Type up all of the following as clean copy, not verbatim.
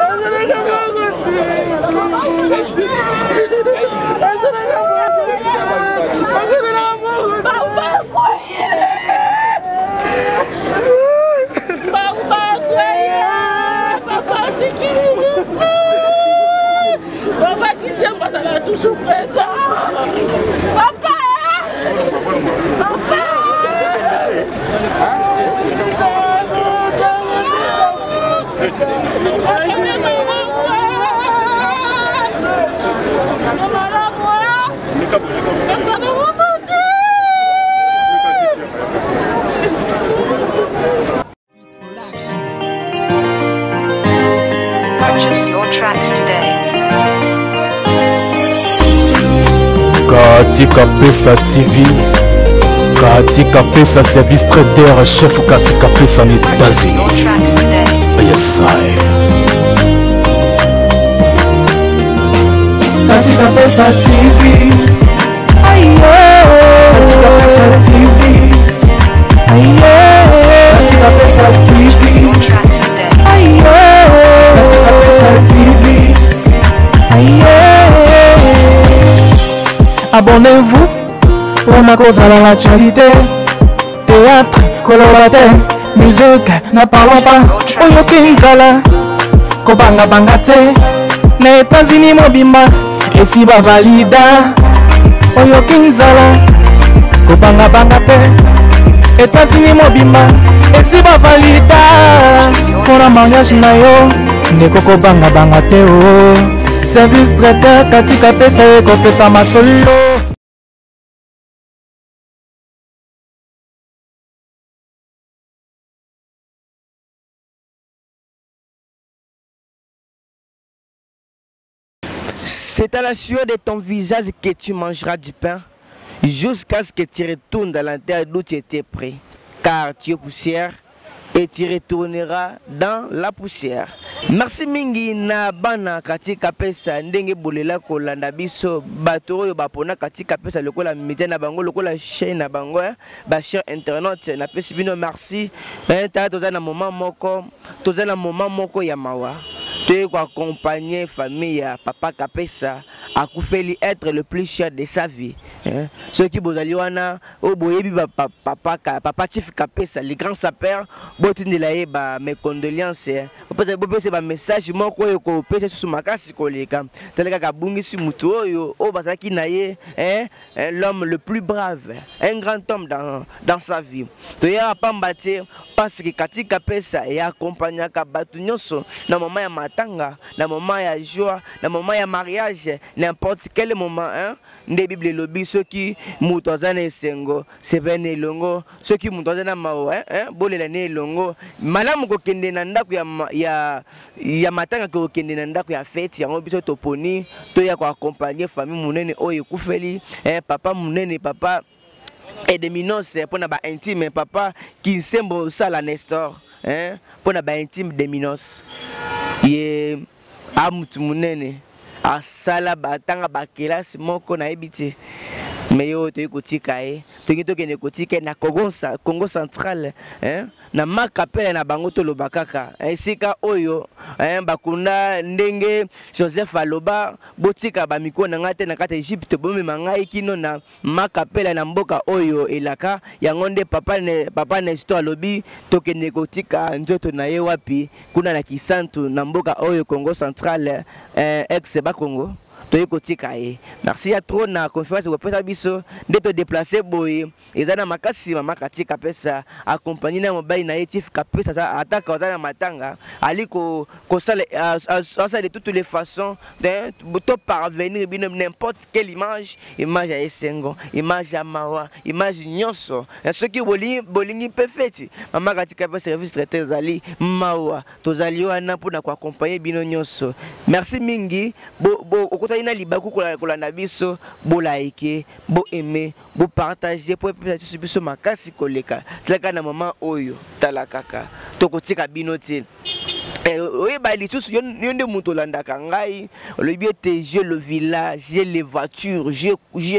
Papa qui s'aime, ça l'a toujours présent. Papa! Papa! Purchase your tracks today. Katika Pesa TV, Katika Pesa Service Trader, chef Katika Pesa en États-Unis. Yes, I. Katika Pesa TV, ayo. Katika Pesa TV, ayo. Katika Pesa TV, ayo. Katika Pesa TV, ayo. Abonnez-vous, on a causé dans l'actualité. Théâtre, colorataire, musique, n'en parlons pas. Oyo Kinzala, Kobanga Bangate, les États-Unis Mobimba, et si va valida. Oyo Kinzala, Kobanga Bangate, États-Unis Mobimba, et si va valida. Pour la mariage na yo, Neko Kobanga Bangate oh. Service traiteur, Katika Pesa eko pesa masolo. C'est à la sueur de ton visage que tu mangeras du pain, jusqu'à ce que tu retournes dans la terre d'où tu étais pris. Car tu es poussière et tu retourneras dans la poussière. Merci mingi na bana Katika Pesa ndenge bolela kolanda biso bato oyo bapona Katika Pesa lokola media na bango lokola chaîne na bango ba cher internet na pesi bino merci. Toza na moment moko ya mawa. Tu es accompagner famille ya Papa Kapesa a koufeli être le plus cher de sa vie. Ceux qui bozali wana o boyebi papa Chief Kapesa le grand sapeur botindi la ba mes condoléances. Peut-être c'est un message moko ko pesa sur makasi koleka. Teleka kabungisi mutu oyo o basaki na ye l'homme le plus brave, un grand homme dans sa vie. To ya pambate parce que Katika Pesa et accompagner ka batu nyonso na moment ya matanga, na moment ya joie, na moment ya mariage, n'importe quel moment nde Bible lobi ceux qui mutozana esengo sevene longo ceux qui mutozana mao bolela ne longo malamu ko kende na ndako ya matanga ko kende na ndako ya fête yango biso toponi to ya ko accompagner famille munene oyo kufeli papa munene papa et de minos pour na ba intime papa qui sembo sala Nestor pour na ba intime de minos ye amutu munene asala batanga bakelasi moko na ebiti meyo to ekotika to kende kotika na Congo central na makapela na bango to lobakaka esika oyo bakunda ndenge Joseph aloba botika ba miko na ngate na kata Egypte bomi mangai kino na makapela na mboka oyo elaka yango nde papa Nestor alobi to kende kotika njoto na ye wapi kuna na Kisantu na mboka oyo Congo central ex ba Congo to ekotika merci à trop na confiance ko pesa biso nde to déplacer boy ezana makasi mama Katika Pesa accompagner na mobile na Chief Kapesa ça attaque ozana matanga aliko sala de toutes les façons to parvenir bino n'importe quelle image ya esengo image ya mawa image nyonso ce qui bolingi perfect mama Katika Pesa service traiteur zali mawa tozali wana pour ko accompagner bino nyonso merci mingi ina libaku kolanda biso bo like bo aimer bo partager pour peut-être biso makasi koleka tlaka na moment oyo tala kaka tokotika bino te oui bah les tous yonde mutolanda kangai le bien j'ai le village j'ai les voitures je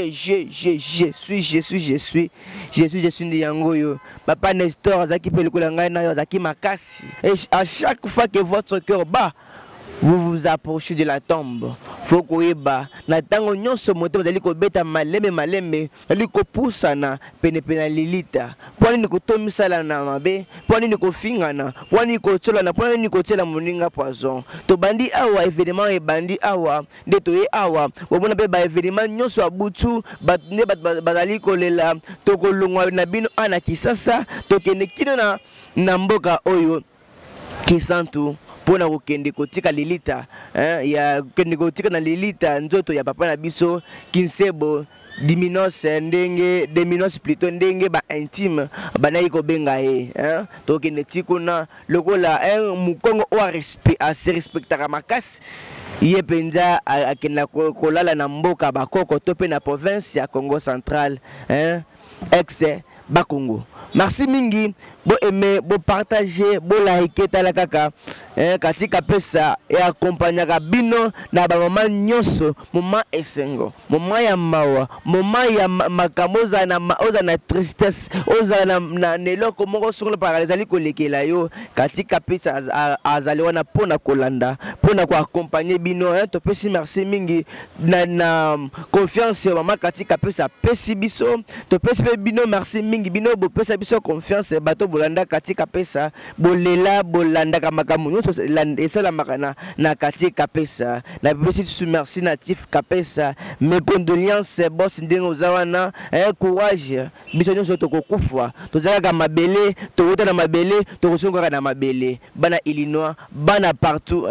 suis de yangoyo papa Nestor zaki pe le kolanga na yo zaki makasi et à chaque fois que votre cœur bat vous vous approchez de la tombe. Faut que na tango nyonso moto bazali ko beta malembe ali ko pusana pene lilita. Pwani ni kutomisala na mabe, pwani ni kofingana, pwani ko tsola na pwani ni ko tela moninga poison. To bandi awa événement e bandi awa de to e awa. Wabona be ba événement nyonso abutu ne bazali ko lela to ko longwa na bino ana kisasa to kende kino na mboka oyo kisantu. Pona kokende kotika lilita ya kende kotika na lilita nzoto ya papa na biso kinsebo diminos ndenge deminos plutôt ndenge ba intime banayi ko benga to kende tikuna lokola mukongo o a se respectera makasi ye penza akenda kolala na mboka bakoko to pe na province ya Congo central ex Bakongo. Merci mingi, bo aimer, bo partager, bo like tala kaka katika pesa e accompagner bino na ba mama nyonso, mama esengo, mama ya mawa, mama ya makamoza na oza na tristesse, oza na neloko moko sur le paralizali ko lekela yo katika pesa azali wana pona kolanda, pona ko accompagner bino to pesi merci mingi na confiance mama katika pesa pesi biso, to pesi bino merci mingi bino bo pesa biso confiance bato bolanda katika pesa bolela bolanda kamakamu nyoso esala makana na katika pesa na pesi su merci natif kapesa mes condoléances boss ndenge ozawana courage biso nyoso to kokufa to zaka mabele to wuta na mabele to kosonga na mabele bana Illinois bana partout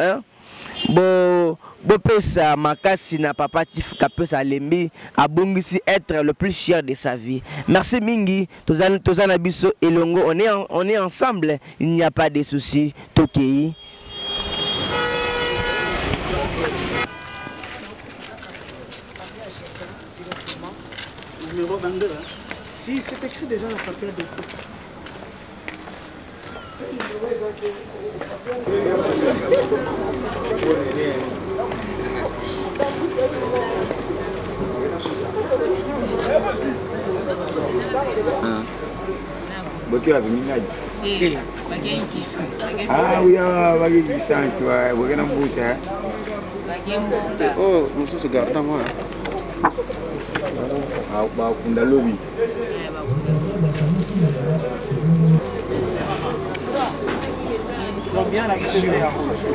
bo pesa makasi na papa tif kapesa lembi abungisi être le plus cher de sa vie. Merci mingi tozana biso elongo on est ensemble, il n'y a pas de soucis tokei. Numéro 22 Si c'est écrit déjà dans le papier de tout. Bokyo avimingaji. Ah oui, bagi kisang tu, bagi nambuta. Oh, musuh segar nama. Bau kunda lobi. Combien la question est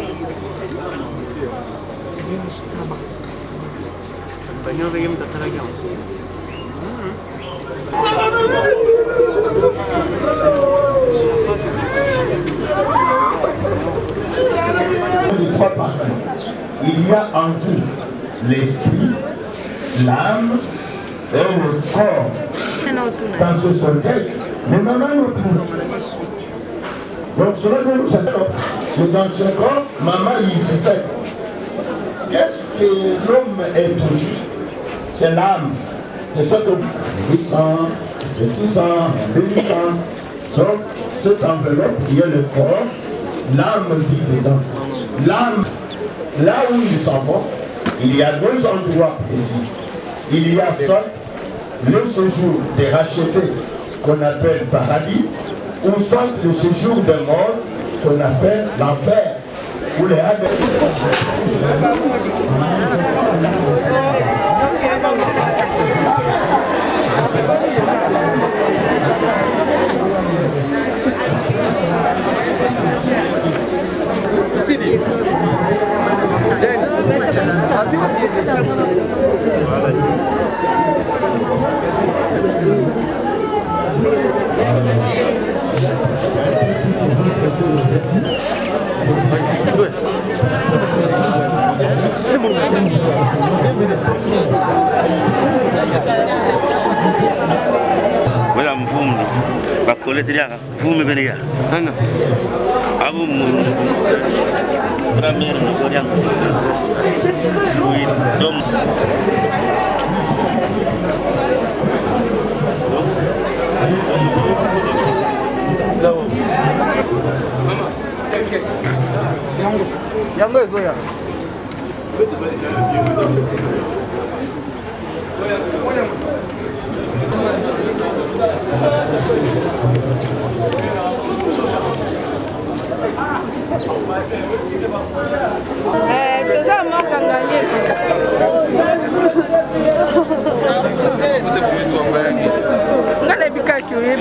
il y a en vous l'esprit, l'âme et le corps. Dans ce soldat, mais maman nous trouve. Donc cela veut nous dire que dans ce corps, maman il fait. Qu'est-ce que l'homme est toujours? C'est l'âme. C'est ce que le petit sang, donc cette enveloppe qui est le corps, l'âme vit dedans. L'âme, là où il s'en va, il y a deux endroits ici. Il y a soit le séjour des rachetés qu'on appelle paradis, ou soit le séjour de mort qu'on appelle l'enfer, ou les Hades. Voilà mfumu bakoleteria mfumu benega ana abu mu premier no godian fui dom yango ezoya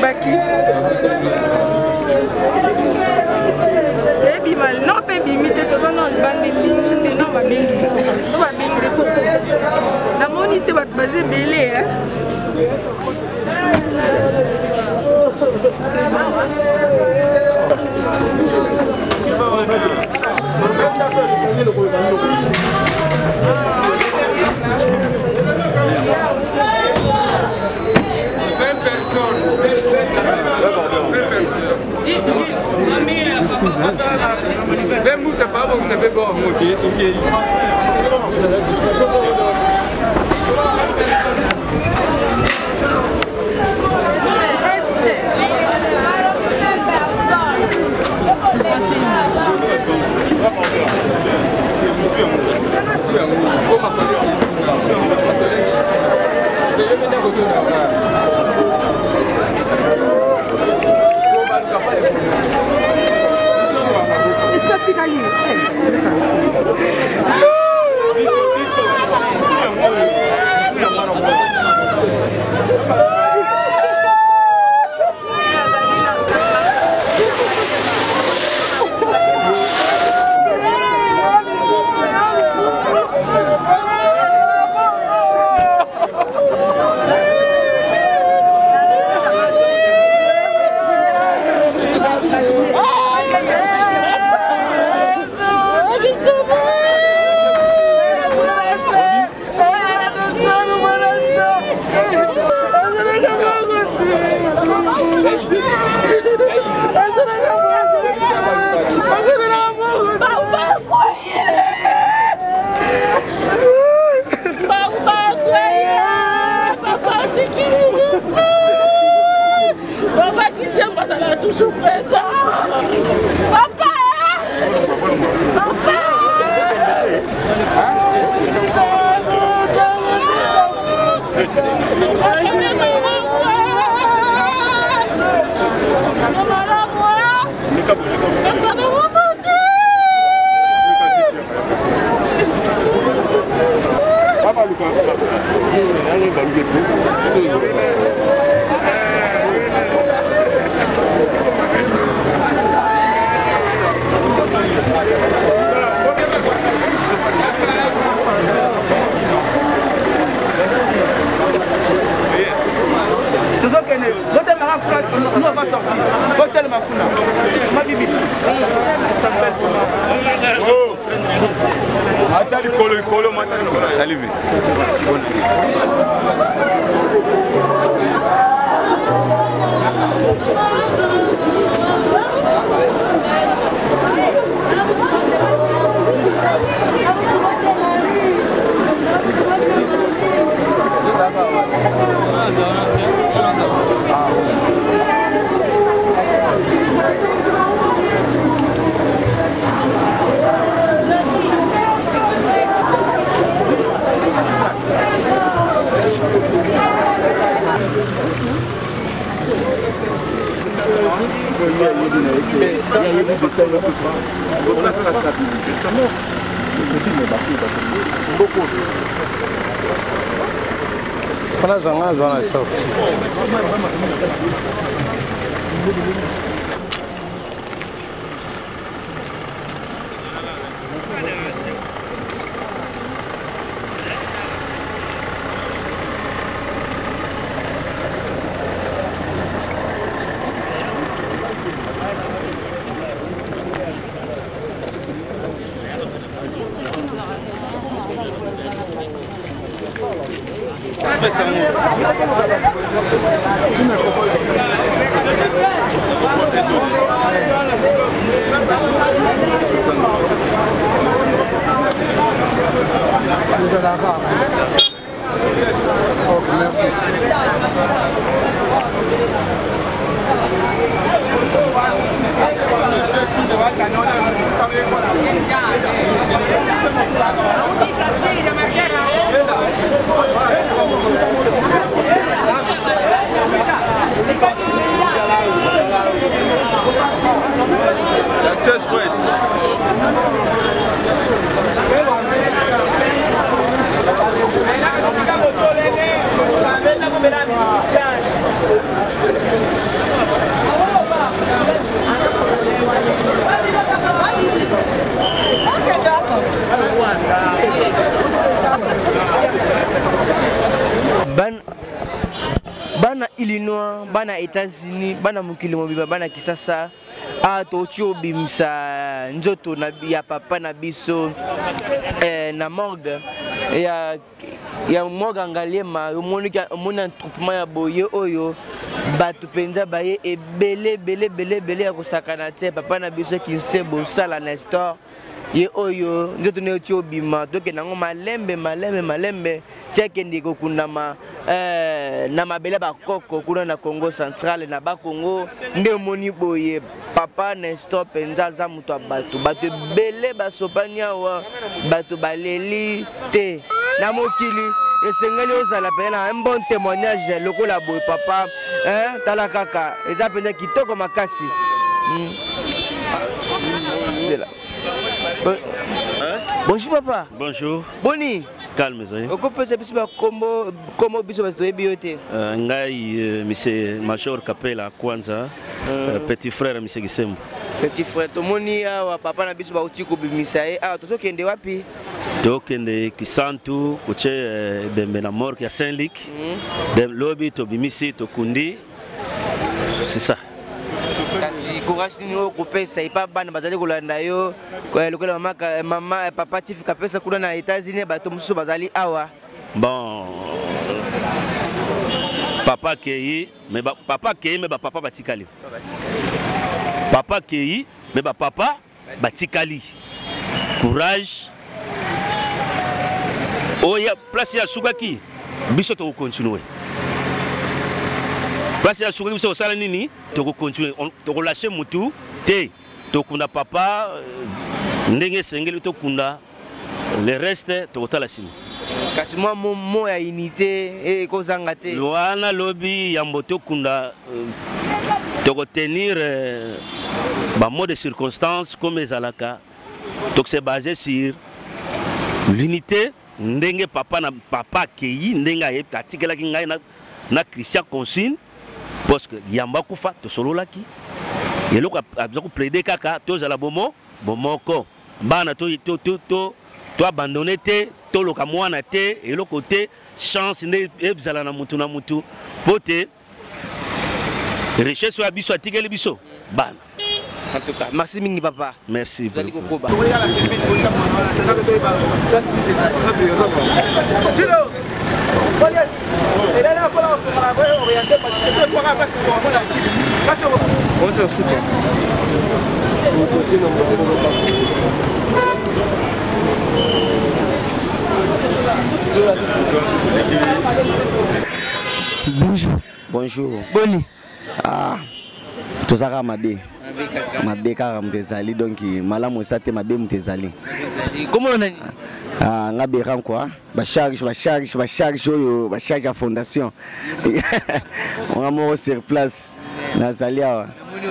baki. Ebimal non pe bimite to non bandi bimite non ba bingi. So ba bingi ko. Na moni te bat basé belé hein. Vem muito para você ver como que tu que toujours présent. Papa! Papa! Nous on va sortir. Hôtel Mafuna. Ma bibi. Ça s'appelle comment? Oh. Attends le colo maintenant. Salut. Fala zona sorti. bana États-Unis bana mukili mobimba bana kisasa tochi obimisa nzoto na ya papa na biso na morgue ya morgue ngaliema omoni attroupement ya boye oyo bato penza baye ebele ya kosakana te papa na biso Kinsebo sala Nestor ye oyo nzoto ne ochi obima toke nango malembe tiakende kokundama na mabele bakoko kuna na Congo Central na Bakongo nde omoni boye papa Nestor penza za mutu ya bato ebele basopani awa bato baleli te na mokili esengeli ozala pena un bon témoignage lokola boye papa tala kaka eza penza kitoko makasi. Bonjour papa. Bonjour. Boni. Calme ça. Oko pesa biso ba kombo biso ba to ebiote. Ngai monsieur Major Kapela Kwanza, petit frère monsieur Kisembo. Petit frère tomoni awa papa na biso ba uti ko bimisa e to kende wapi? To kende Kisantu koche dembe na morgue ya Saint-Luc. Dem lobby to bimisi to kundi. C'est ça. Kasi courage ni okopesa ipa bana bazali kolanda yo lokola mama papa Tiff kapesa kuna na États-Unis bato mususu bazali awa. Bon papa Kei mais papa batikali. Papa Kei mais papa batikali. Courage. Oya place ya Subaki biso to continuer. Parce que sur le salon nini, tu continues, tu relâches mutu, te, tu kunda papa, ndenge sengeli tu kunda, le reste tu otala simu. Kasi moi mon ya unité et kozanga te. Loana lobby yamboto kunda, tu retenir ba mot de circonstances comme les alaka, donc c'est basé sur l'unité, ndenge papa na papa Kei, ndenge ayé tatikela kinga na Christian consigne. Parce que yamba kufa to solo laki yeloko abzako plaider kaka to zala bomoko bana to abandonner te to loka mwana te eloko te chance ne ebzala na mutu pote richesse wa biso atikeli biso bana. En tout cas, merci mingi papa. Merci. Bonjour. Bonjour. Boni. Ah, tout ça mabe. Mabe kaka mtezali donc malamu esate mabe mtezali. Comment on a dit? Ah, ngabe ran quoi? Ba charge oyo, ba charge à fondation. On a mort sur place. Nazali awa.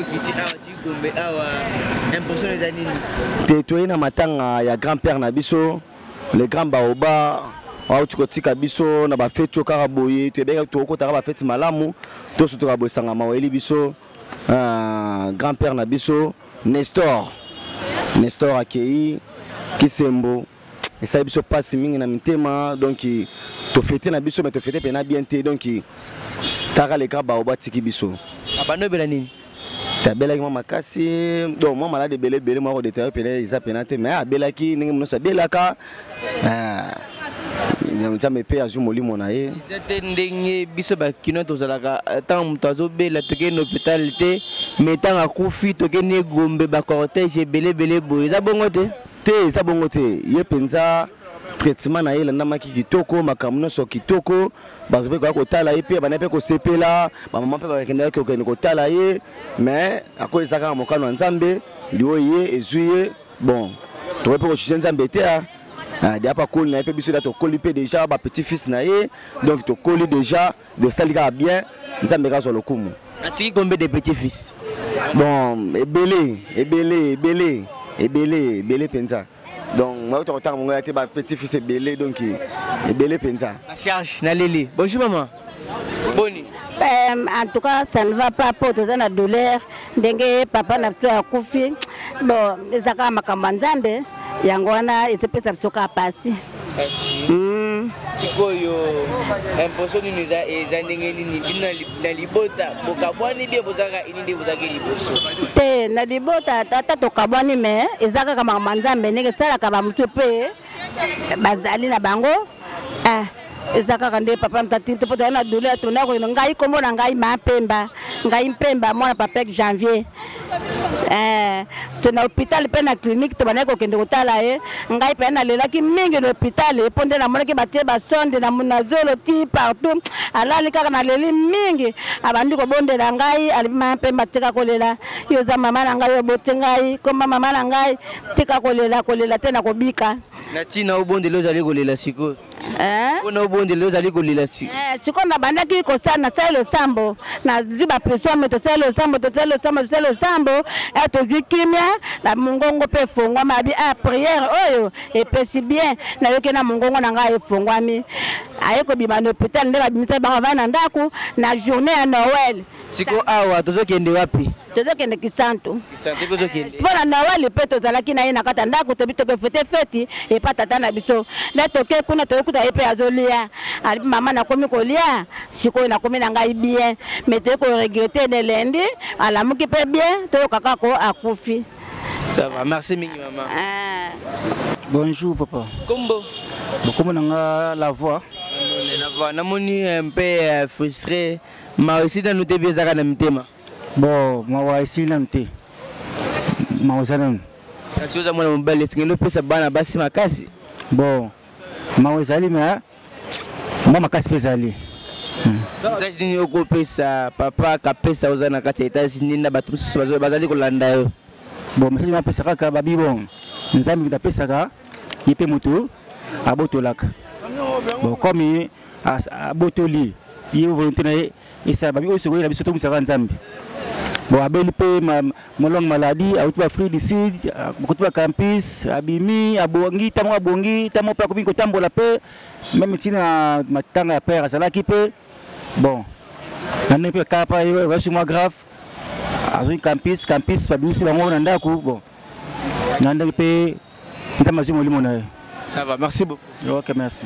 Te na matanga ya grand-père na biso, le grand baoba. Tu kotika biso na ba fête kaka boye, tu beka to ko ba fête malamu, to so to ka bosanga maweli biso. Grand-père na biso Nestor Akei Kisembo et ça biso passe mingi na mitema donc to fêter na biso mais to fêter pena bien te donc taka le kaba obatiki biso abano bela nini tabela ki mama kasi donc moi malade belé moi de terre pena isa pena te mais abela ki ningi muno sa belaka Njame pe azu molimo na ye. Izete ndenge biso ba kino tozalaka tant mutu azobela toke na hôpital te mais tant akufi toke ne gombe ba cortège belé boye za bongo te. Te za bongo te ye penza traitement na ye landa maki kitoko makamuno so kitoko bazope ko kotala ye pe bana pe ko sepela ba maman pe ba kenda ko kotala ye mais ako ezaka mokano nzambe liwo ye ezuye bon to pe ko chizenza mbete dia pas cool na pe biso da to coliper déjà ba petit fils na ye donc to coller déjà de salika bien nzambe ka zo lokumu atiki combien de petits fils bon ebele penza donc moi to tanga mon ba petit fils ebele donc ebele penza la charge na lili. Bonjour maman. Boni. En tout cas, ça ne va pas pour te donner la douleur. Dengue papa n'a plus à couper. Bon, les akama kamanzambe. Yangwana, il se peut que ça passer. sikoyo impression nini eza ndenge nini bino na libota bokabwani bie bozaka ini nde bozaki liboso te na libota tata tokabwani me eza kaka makambo nzambe ndenge esalaka bamotu mpe bazali na bango eza kaka nde papa mtati te po tozali na douleur tona koyino ngai kombo na ngai Mpemba ngai Mpemba mwana papa janvier tona hôpital mpe na clinique tobandaki kokende kotala ye ngai mpe nalelaki mingi na hôpital mpo nde namonaki batie basonde na zolo ti partout alali kaka naleli mingi abandi kobondela ngai alibi Mpemba tika kolela yo eza mama na ngai obote ngai komba mama na ngai tika kolela te na kobika na ntina obondela ozali kolela sikoyo mpona obondela ozali kolela sikoyo nabandaki kosala nasali losambo nazwi bapression tosali losambo tozwi kimia na mongongo mpe efongwami abi priere oyo epesi bien nayoki na mongongo na ngai efongwami aye kobima na hôpital nde babimisa bango bavai na ndako na journée ya Noël siko awa tozokende wapi tozokende Kisantu mpona Noël mpe tozalaki na ye na kati ya ndako tobi tokefete feti epa tata na biso nde toke kuna toyokuta ye mpe azolia alipi mama nakomi kolia sikoyo nakomi na ngai bien me toye koregrete de lendi alamuki mpe bien toyokaka ko akufi. Ça va, merci mingi maman. Bonjour papa. Kombo. Comment on la voix? La voix, namoni un peu frustré. Ma aussi dans nous te bien zaka na mitema. Bon, ma ici na mte. Ma osana. Kasi oza mwana mbale singelo pesa bana basi makasi. Bon. Ma osali ma mama makasi pesa ali. Sasa nini oko pesa papa ka pesa oza na kati États-Unis na batu bazali kolanda yo. Bon, mais je pesa kaka babi bon. Nzambi da pesa ka yipe moto abotolaka. Bon, comme abotoli, il volonté na et ça babi oso na biso to musaka nzambi. Bon, abeli pe ma longue maladie, a utuba free d'ici, kutuba campus, abimi, abongi, tamo pa kobi kotambola pe, même tina matanga père azalaki pe. Bon, nane pe kapa yo va sur moi grave. Azui campus babimisi bango na ndako bon. Nanda pe ntamazi molimo na. Ça va, merci beaucoup. OK, merci.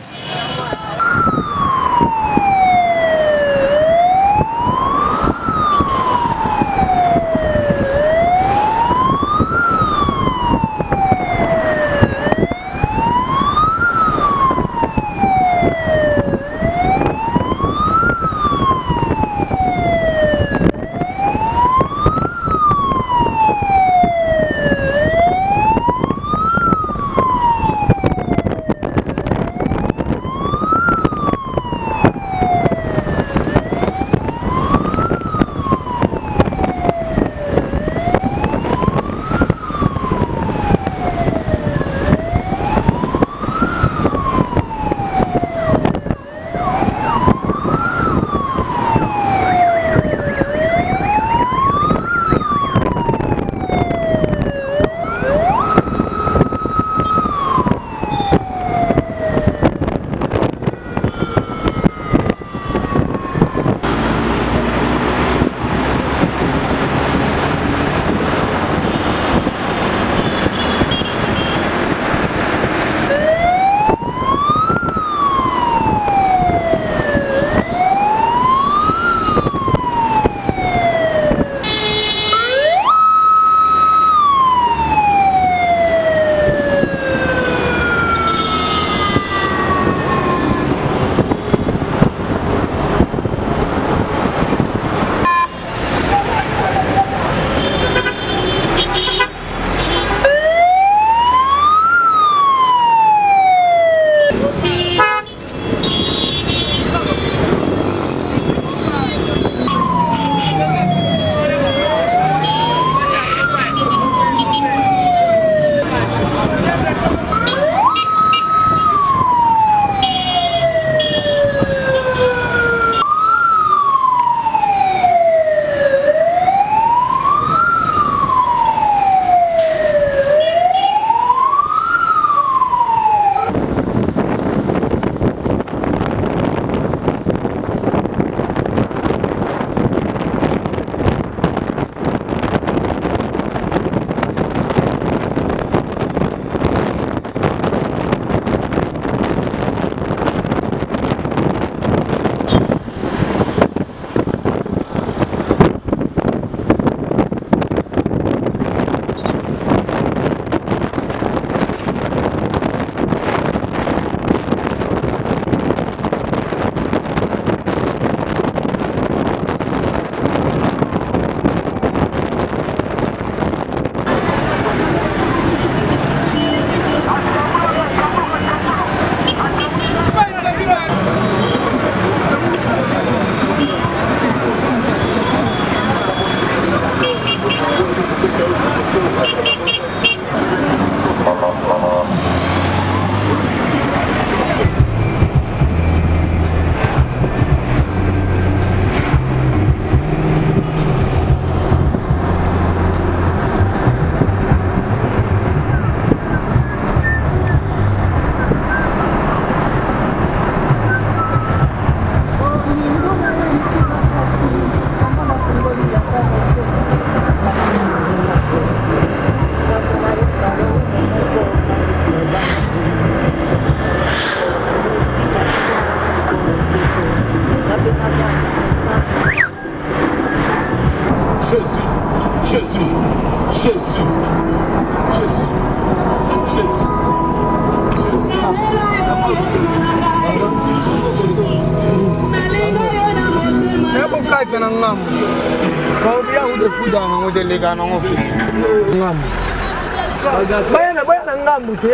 Kata na ngam. Kau biar udah fuda na udah lega na ngofi. Ngam. Bayar na ngam tu.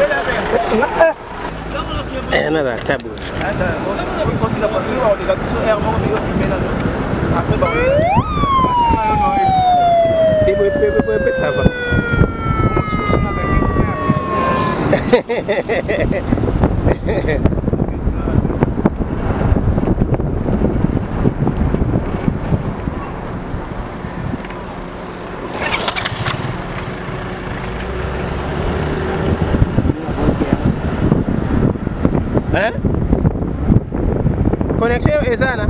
Nada, tá bom. Quand il a passé, on les a tous sur Hermon, mais il va après, bah. Ça va. Hein? Connexion est ça, là?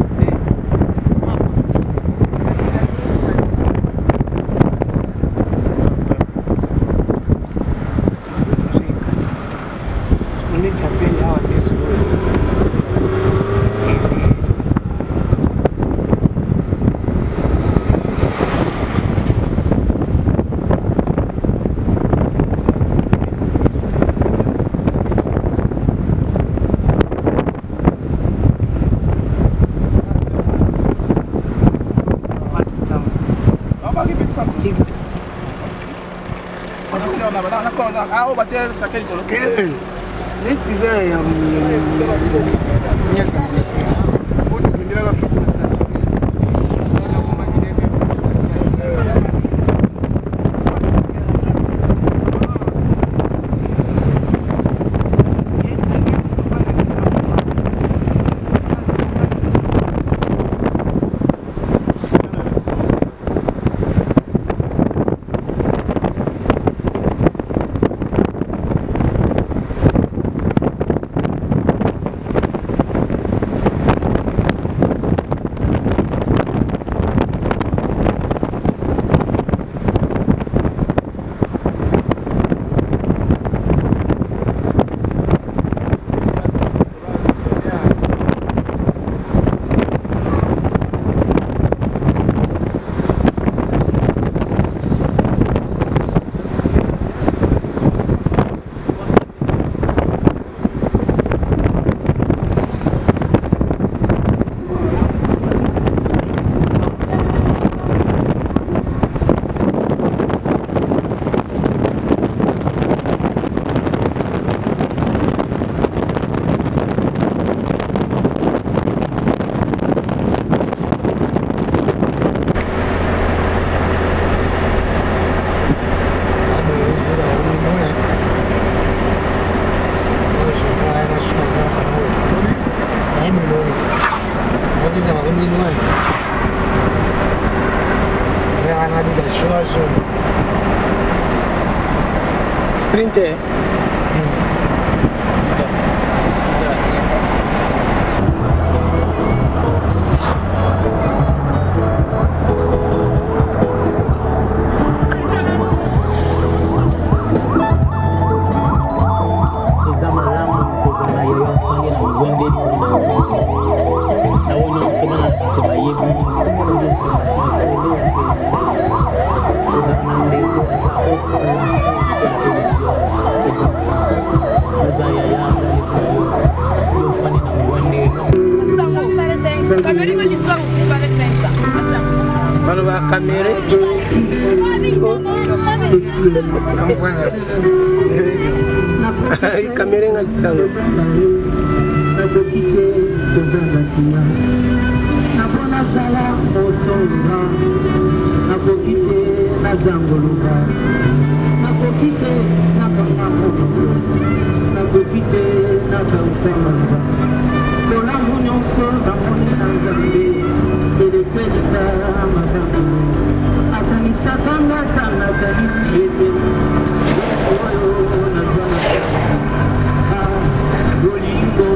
Sprinter. Kamera ngal sango napona sala otonga napokite nazangoluka napokite nakamako napokite nakamkwanga kolangu nyonso namoni na nzambe elekelita makambo akanisakanga tanga kanisi ete oyo nazwana bolingo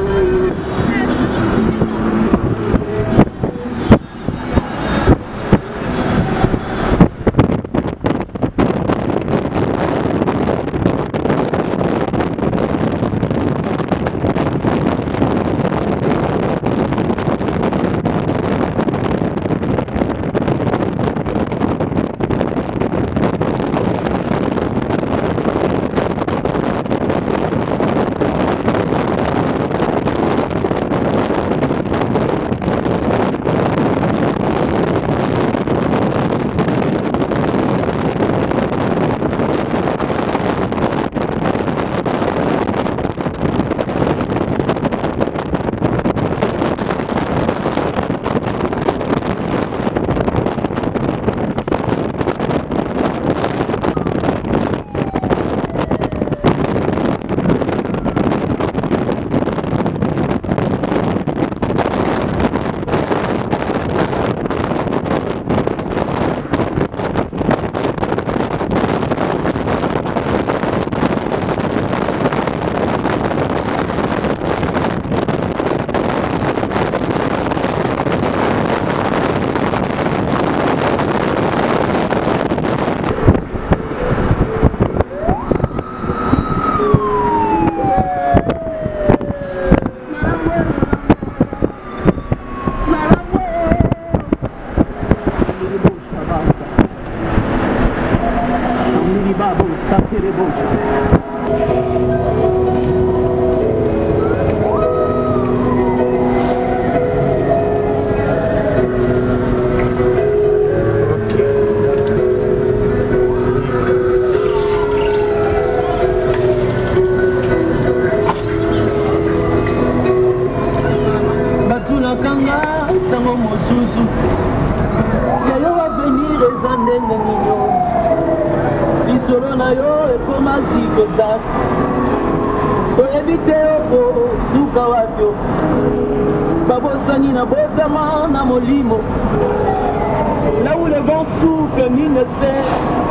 safi toyebi te oko suka wapyo babosani na botama na molimo là où le vent souffle nul ne sait.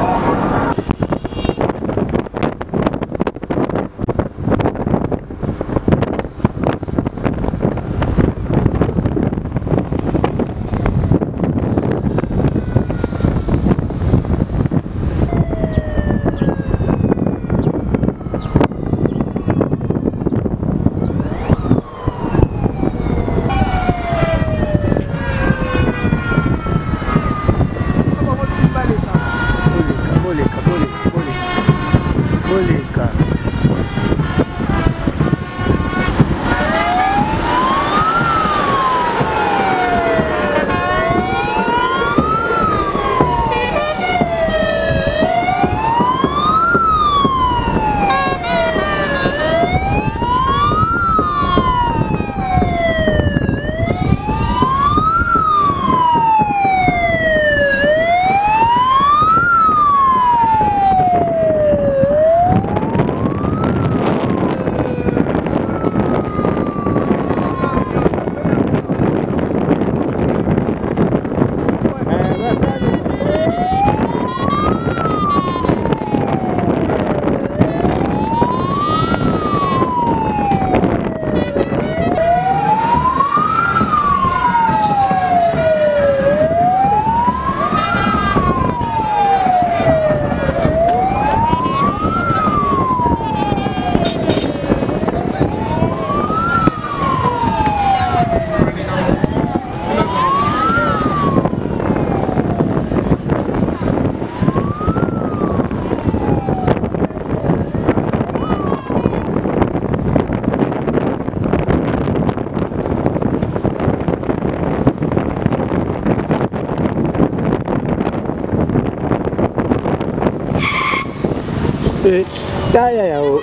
Taya yao.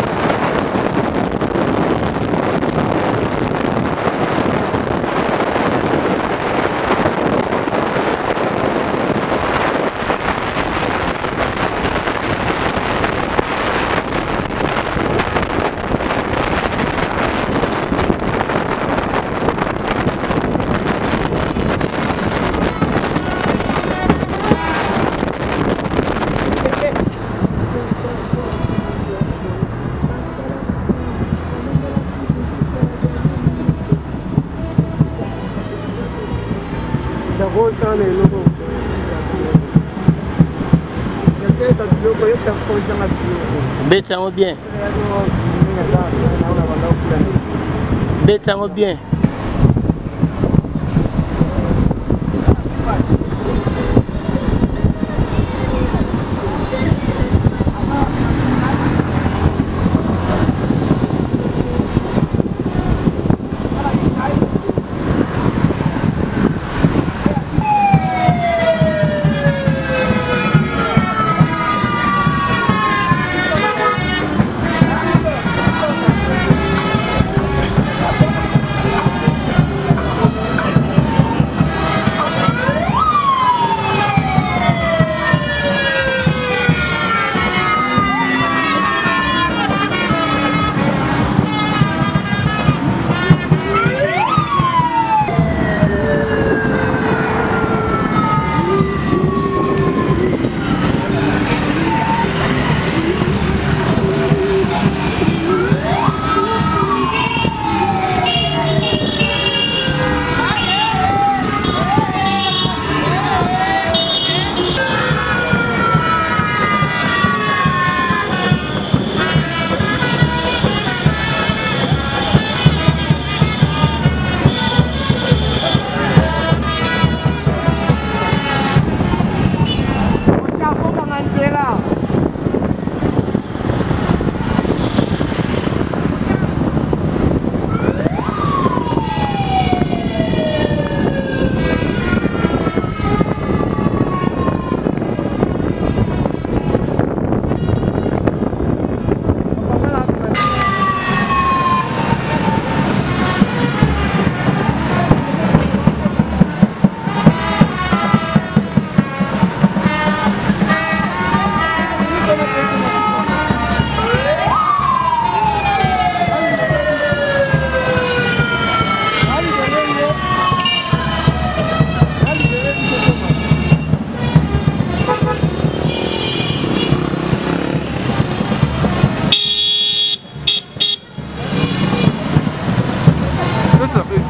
Bêtez-moi bien. Bêtez-moi bien.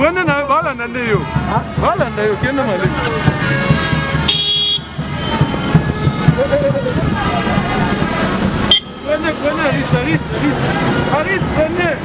Prenez na voilà ndeyo. Voilà ndeyo kende mali. Prenez Aris, prenez.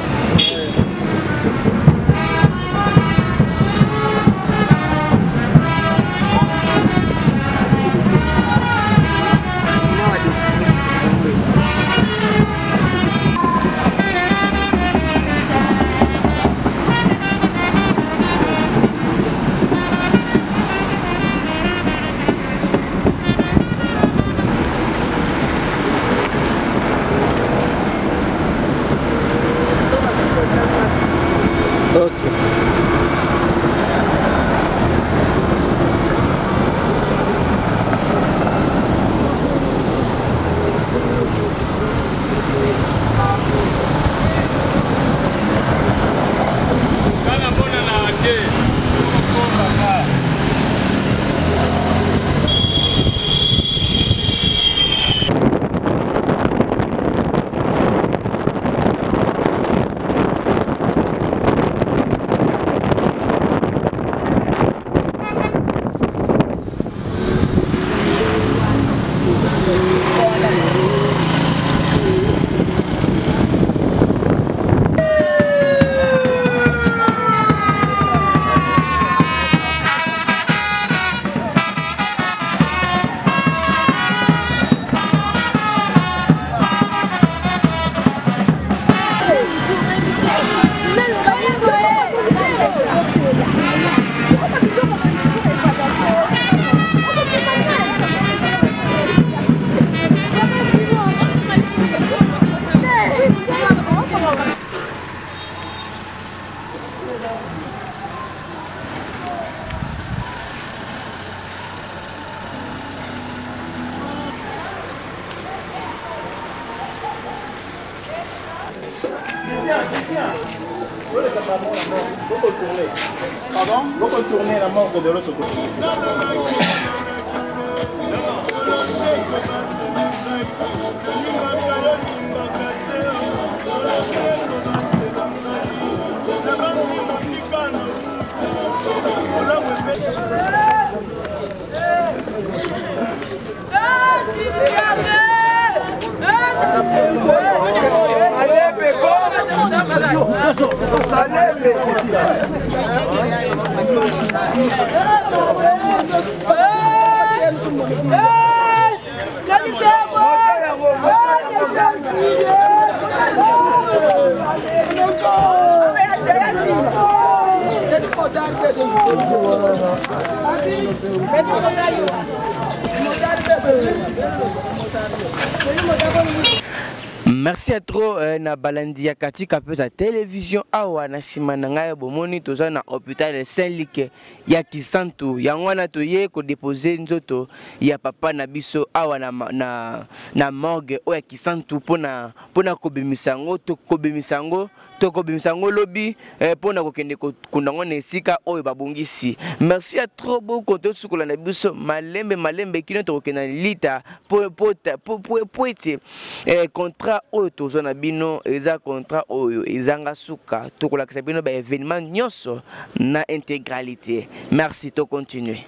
Pardon? Vous retournez la mort de l'autre côté. Merci à trop na balandi ya katika pesa télévision awa na simana ngai bomoni toza na hôpital Saint-Luc ya Kisantu yango na toye ko déposer nzoto ya papa na biso awa na morgue o ya Kisantu pona kobimisango to kobimisango lobi pona kokende kundango na esika oyo babongisi. Merci à trop beaucoup to sukola na biso malembe kino to kokenda lita po ete contrat oyo tozo na bino eza contrat oyo ezanga suka tokolakisa bino ba événement nyonso na intégralité. Merci, to continuer.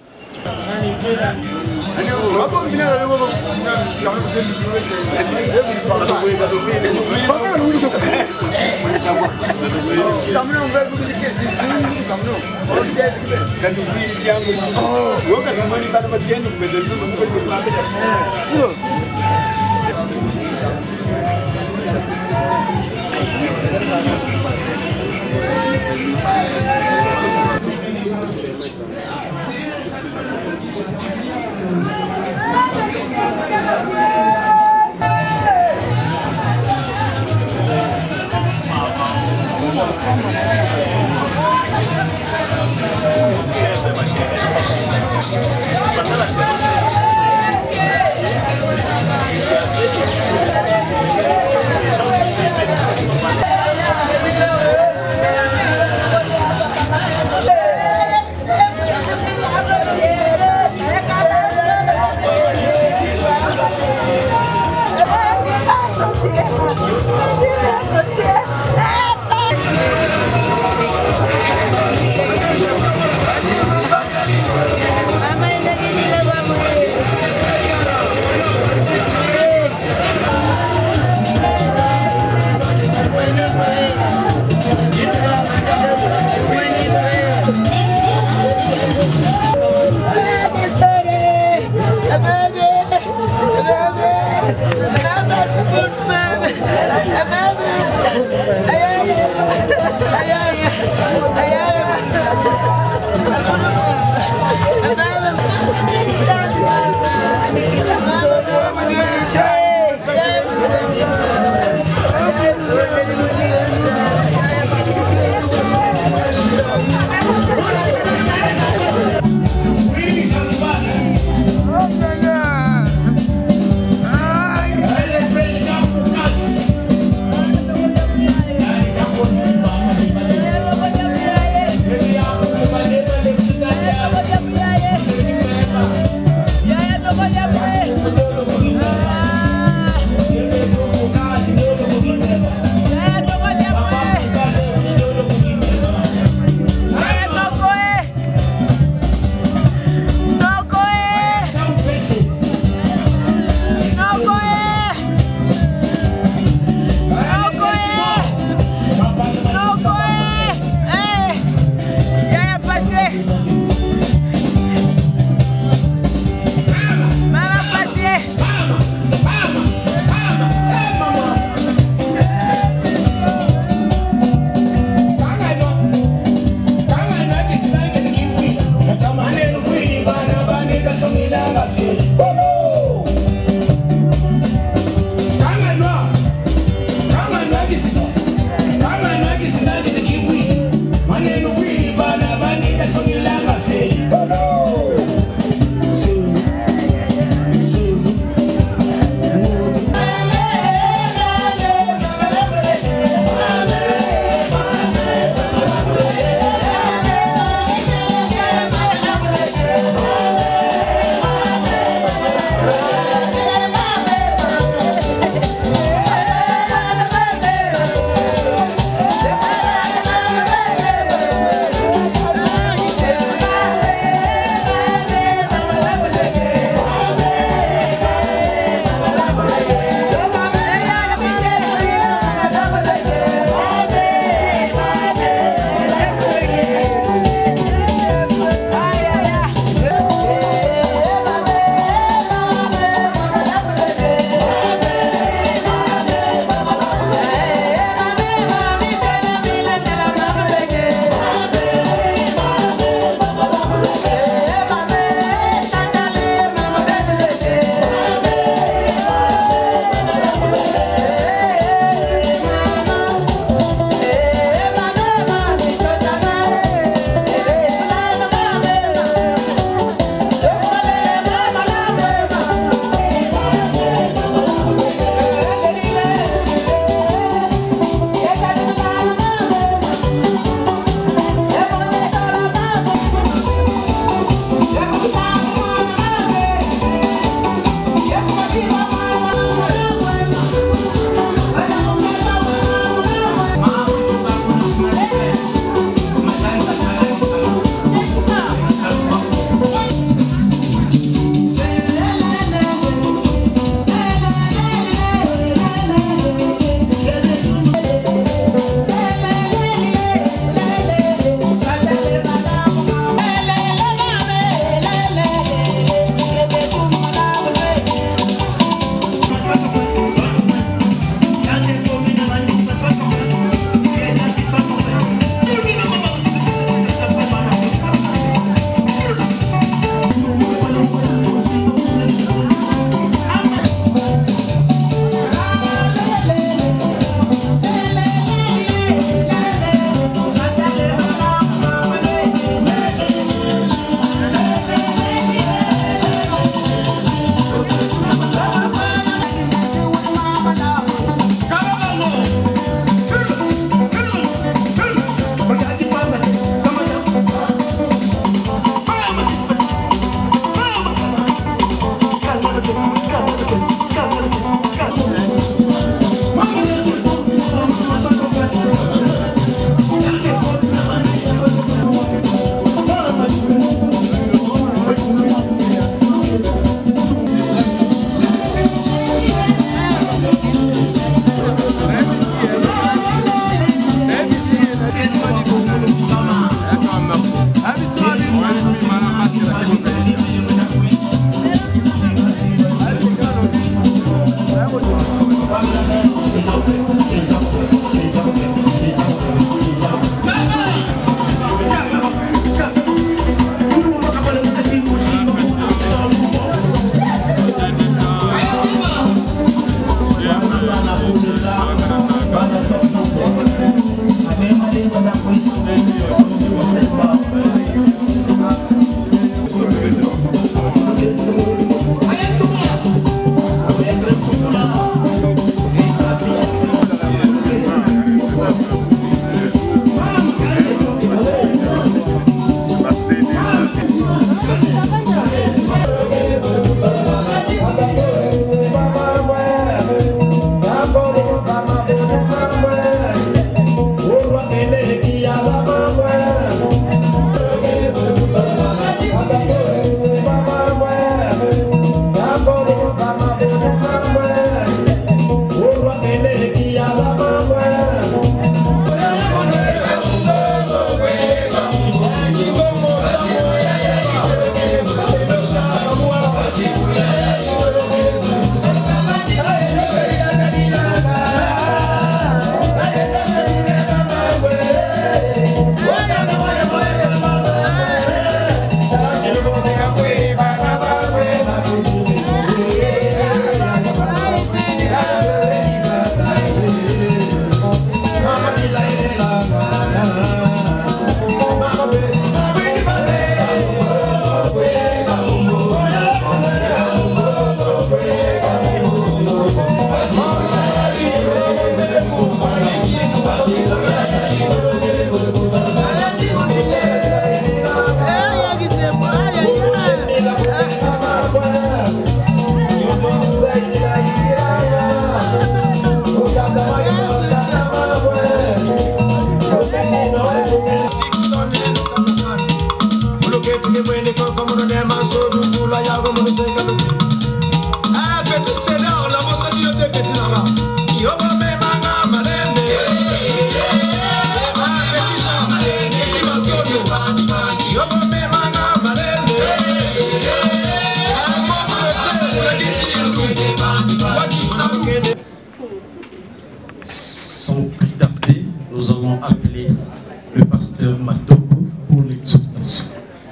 allons appeler le pasteur Matopo pour l'exhortation.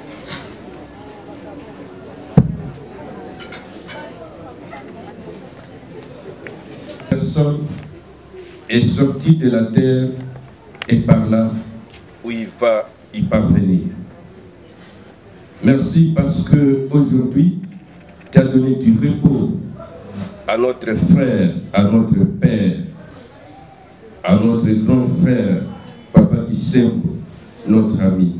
Personne est sorti de la terre et par là où il va y parvenir. Merci parce que aujourd'hui tu as donné du repos à notre frère, à notre père, à notre grand frère, Papa Kisembo, notre ami.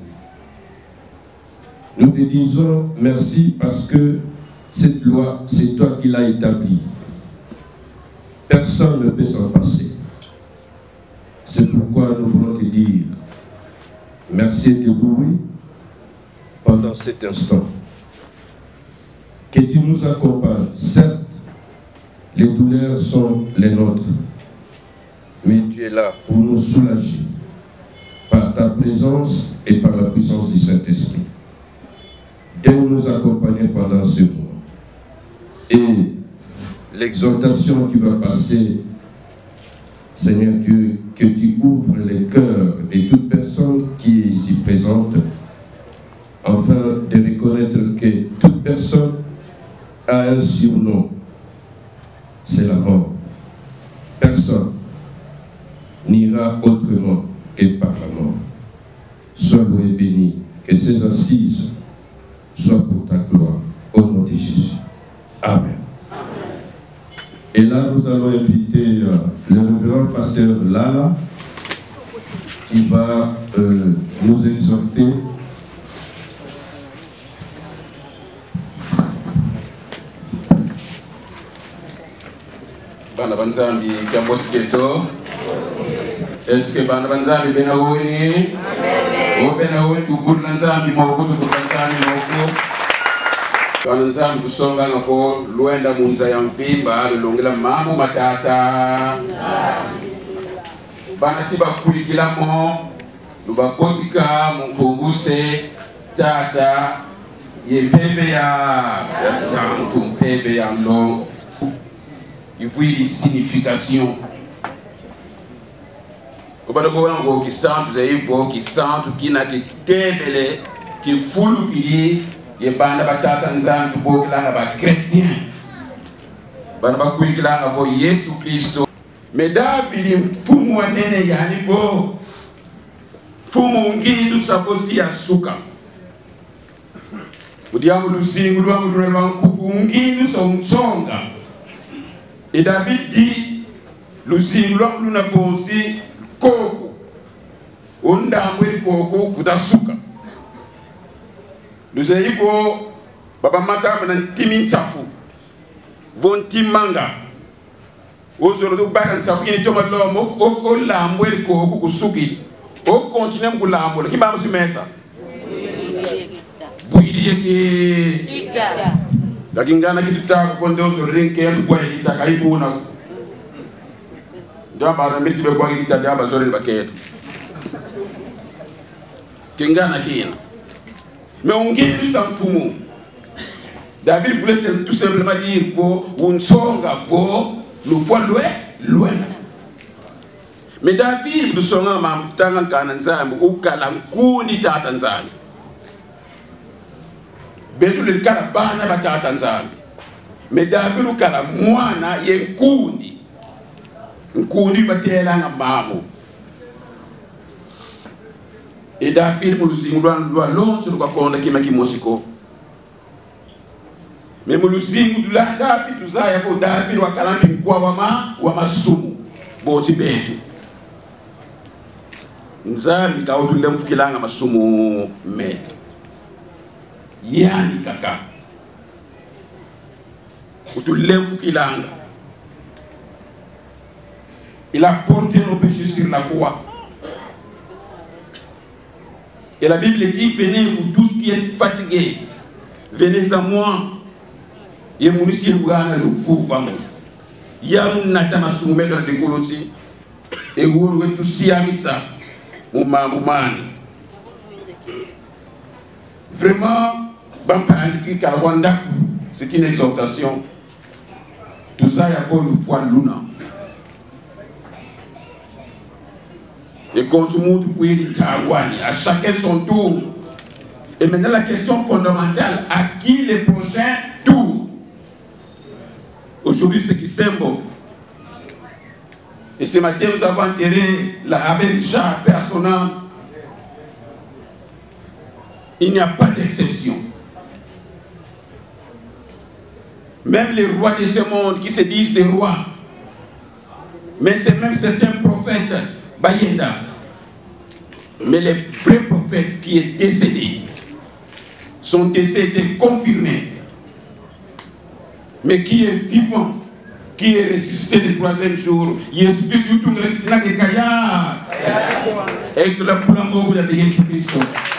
Nous te disons merci parce que cette loi, c'est toi qui l'as établie. Personne ne peut s'en passer. C'est pourquoi nous voulons te dire merci et te louer pendant cet instant. Que tu nous accompagnes. Certes, les douleurs sont les nôtres, mais tu es là pour nous soulager par ta présence et par la puissance du Saint-Esprit. De nous accompagner pendant ce mois. Et l'exhortation qui va passer, Seigneur Dieu, que tu ouvres les cœurs de toute personne qui est ici présente, afin de reconnaître que toute personne a un surnom, c'est la mort. Personne n'ira autrement que par la mort. Sois loué et béni, que ces assises soient pour ta gloire, au nom de Jésus. Amen. Et là, nous allons inviter le révérend pasteur Lala, qui va nous exhorter. Bana banzambi kiamboti keto. Est-ce que bana banzambi bena woni? O bena woni tukuru nzambi moko tukanzambi moko. Bana nzambi kusonga ngako luenda munza ya mvimba lulongela mamu matata. Bana siba kuikilamo lubakotika mukubuse tata yempebe ya santu mpebe ya mlongo. Il faut une signification. Qui sent, qui sent, qui n'a que tébélé, qui foule, qui est banda batata nzambi bokla ba chrétien. Bana ba kuikila avo Yesu Kristo. Mais David fumu wanene ya niveau. Fumu ngini du saposi ya suka. Udiamu lusingu luangu lwa kufu ngini so mchonga. Et David dit, le singulon nous n'a pas aussi koko. On a envoyé koko kutasuka. Nous avons dit, Baba Mata m'a timin safu. Von timanga. Aujourd'hui, Baran safu, il est tombé l'homme, on l'a envoyé koko kusuki. On continue à l'envoyer. Qui m'a reçu ça? Bouillie. Lakingana kitutaka kondozo rinke ya kwa kitaka ibuna ndamba na misi be kwa kitaka aba zori baketu kingana kina mais on guide sans fumu. David voulait tout simplement dire faut un songa faut le fois loin mais David du songa mam tanga kana nzambi ukala nkuni tata nzambi betu le kala bana batata nzambi mais David ukala mwana yenkundi nkundi batela nga mamu et David mulusingu lwa lonso kwa konda kima kimosiko mais mulusingu dula David tuzaya ko David wakala kwa wa masumu boti betu nzambi kautule mfukilanga masumu metu yani kaka utulevu kilanga il a porté nos péchés sur la croix et la Bible dit venez vous tous qui êtes fatigués venez à moi et mon ici le fou femme ya munata masumeka de koloti et vous tout siamisa mon mamani vraiment c'est une exhortation. Tout ça, il y a une foi luna. Et quand je monte, vous voyez les Taouani, à chacun son tour. Et maintenant, la question fondamentale, à qui les prochains tours? Aujourd'hui, c'est Kisembo. Et ce matin, nous avons enterré la Abelcha personnelle. Il n'y a pas d'exception. Même les rois de ce monde qui se disent des rois, mais c'est même certains prophètes, Bayenda, mais les vrais prophètes qui sont décédés, son décès était confirmé, mais qui est vivant, qui est ressuscité le troisième jour, Jésus-Christ, tout le monde, et c'est la pour de Jésus-Christ.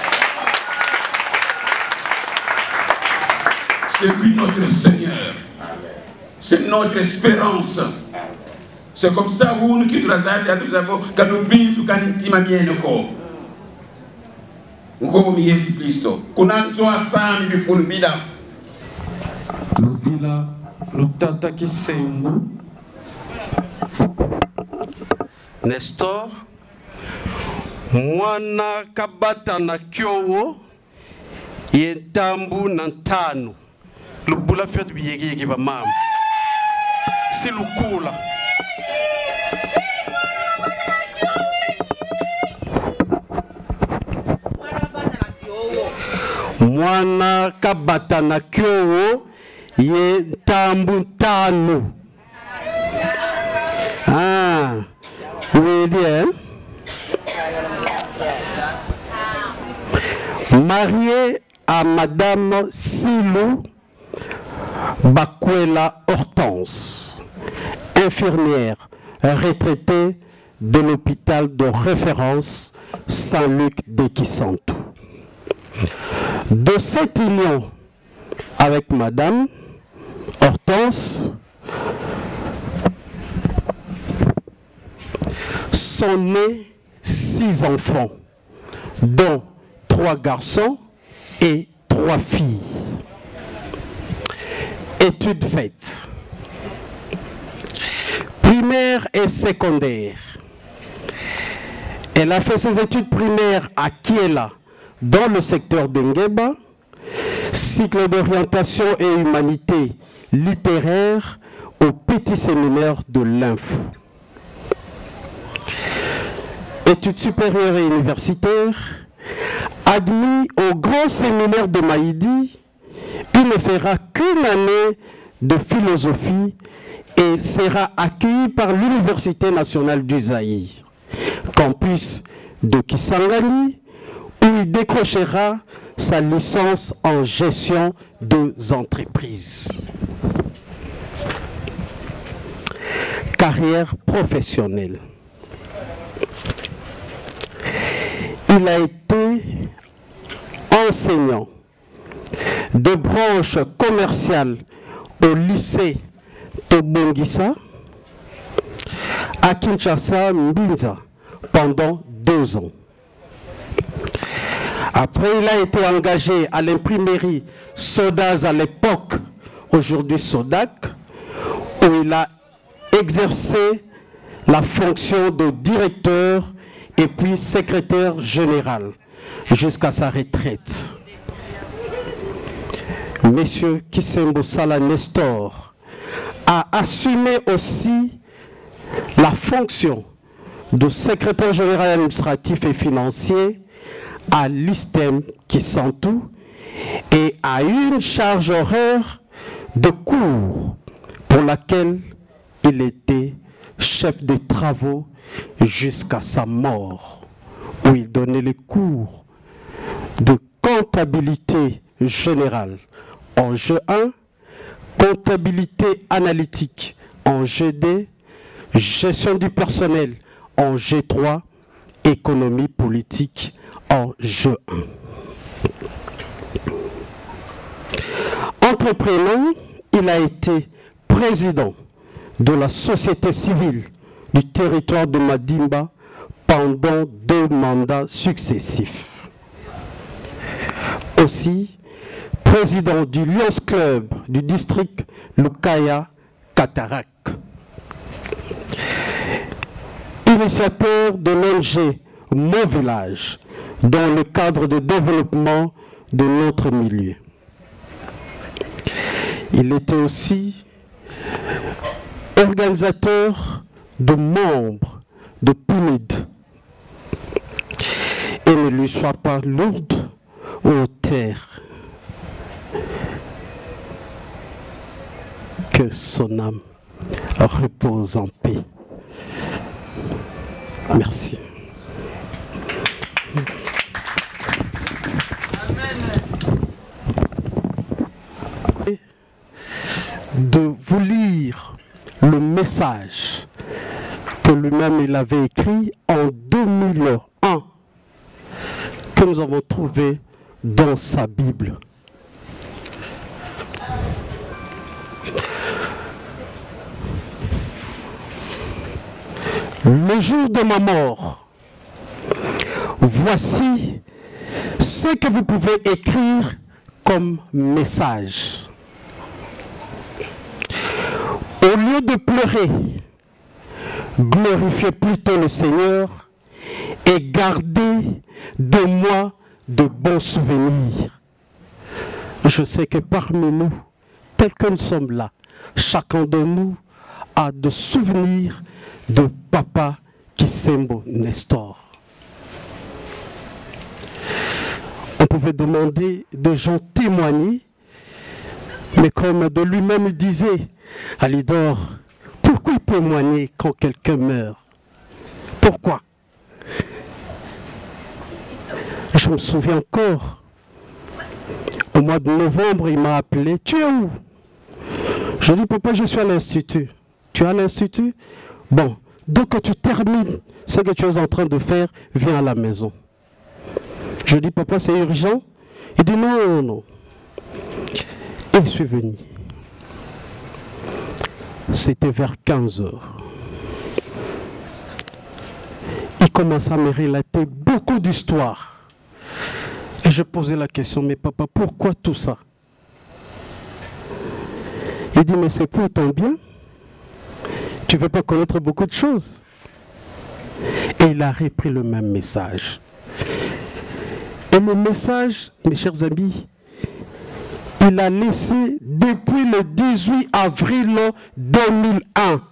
C'est lui notre Seigneur. C'est notre espérance. C'est comme ça où nous quittons la Zazie, quand nous vivons, quand nous vivons bien encore. Nous sommes Jésus-Christ. Quand nous sommes ensemble, nous sommes bien. Nous sommes le Tata Kisembo. Nestor. Mwana kabata na kyowo. Yentambu na ntano. Lubula fiat biyegi ba mam. Si lukula. Mwana kabata na kyowo ye tambu tano. Ah, oui bien. Marié à Madame Silou Bakwela Hortense, infirmière retraitée de l'hôpital de référence Saint-Luc de Kisantu. De 7 millions avec Madame Hortense, sont nés 6 enfants, dont 3 garçons et 3 filles. Études faites. Primaire et secondaire. Elle a fait ses études primaires à Kiela, dans le secteur de Ngeba, cycle d'orientation et humanité littéraire au petit séminaire de l'Info. Études supérieures et universitaires, admis au grand séminaire de Maïdi, il ne fera qu'une année de philosophie et sera accueilli par l'Université nationale du Zaïre, campus de Kisangani, où il décrochera sa licence en gestion des entreprises. Carrière professionnelle. Il a été enseignant de branche commerciale au lycée Tobongisa à Kinshasa, Mbinza, pendant 2 ans. Après, il a été engagé à l'imprimerie Sodaz à l'époque, aujourd'hui Sodac, où il a exercé la fonction de directeur et puis secrétaire général jusqu'à sa retraite. Monsieur Kisembo Sala Nestor a assumé aussi la fonction de secrétaire général administratif et financier à l'ISTEM Kisantu et a eu une charge horaire de cours pour laquelle il était chef de travaux jusqu'à sa mort, où il donnait les cours de comptabilité générale en G1, comptabilité analytique en G2, gestion du personnel en G3, économie politique en G1. Entreprenant, il a été président de la société civile du territoire de Madimba pendant 2 mandats successifs. Aussi, président du Lions Club du district Lukaya Katarak. Il initiateur de l'ONG Mon Village dans le cadre de développement de notre milieu. Il était aussi organisateur de membres de PNUD. Et ne lui soit pas lourde ou terre. Que son âme repose en paix. Merci. De vous lire le message que lui-même il avait écrit en 2001, que nous avons trouvé dans sa Bible. Le jour de ma mort, voici ce que vous pouvez écrire comme message. Au lieu de pleurer, glorifiez plutôt le Seigneur et gardez de moi de bons souvenirs. Je sais que parmi nous, tels que nous sommes là, chacun de nous a de souvenirs de Papa Kisembo Nestor. On pouvait demander de gens témoigner, mais comme de lui-même disait, Alidor, pourquoi témoigner quand quelqu'un meurt? Pourquoi? Je me souviens encore, au mois de novembre, il m'a appelé, tu es où? Je dis, papa, je suis à l'institut. Tu es à l'institut? Bon, dès que tu termines ce que tu es en train de faire, viens à la maison. Je dis, papa, c'est urgent? Il dit, non, non, non. Et je suis venu. C'était vers 15 h. Il commença à me relater beaucoup d'histoires. Et je posais la question, mais papa, pourquoi tout ça? Il dit, mais c'est pour ton bien. Tu ne veux pas connaître beaucoup de choses. Et il a repris le même message. Et le message, mes chers amis, il a laissé depuis le 18 avril 2001.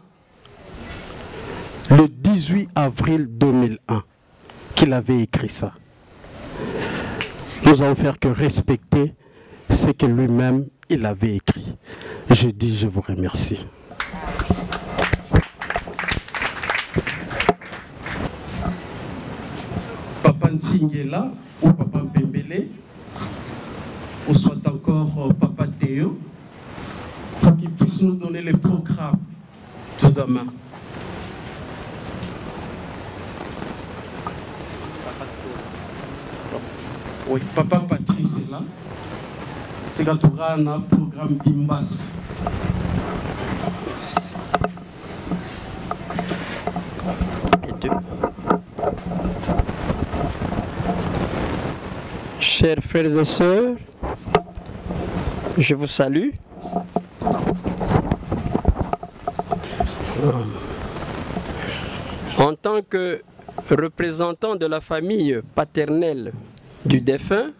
Le 18 avril 2001 qu'il avait écrit ça. Nous allons faire que respecter ce que lui-même il avait écrit. Je dis, je vous remercie. Papa Ntsingela ou Papa Mpembele, ou soit encore Papa Théo, pour qu'il puisse nous donner les programmes de demain. Oui, Papa Patrice est là. C'est quand on aura un programme Bimbas. Chers frères et sœurs, je vous salue. En tant que représentant de la famille paternelle du défunt,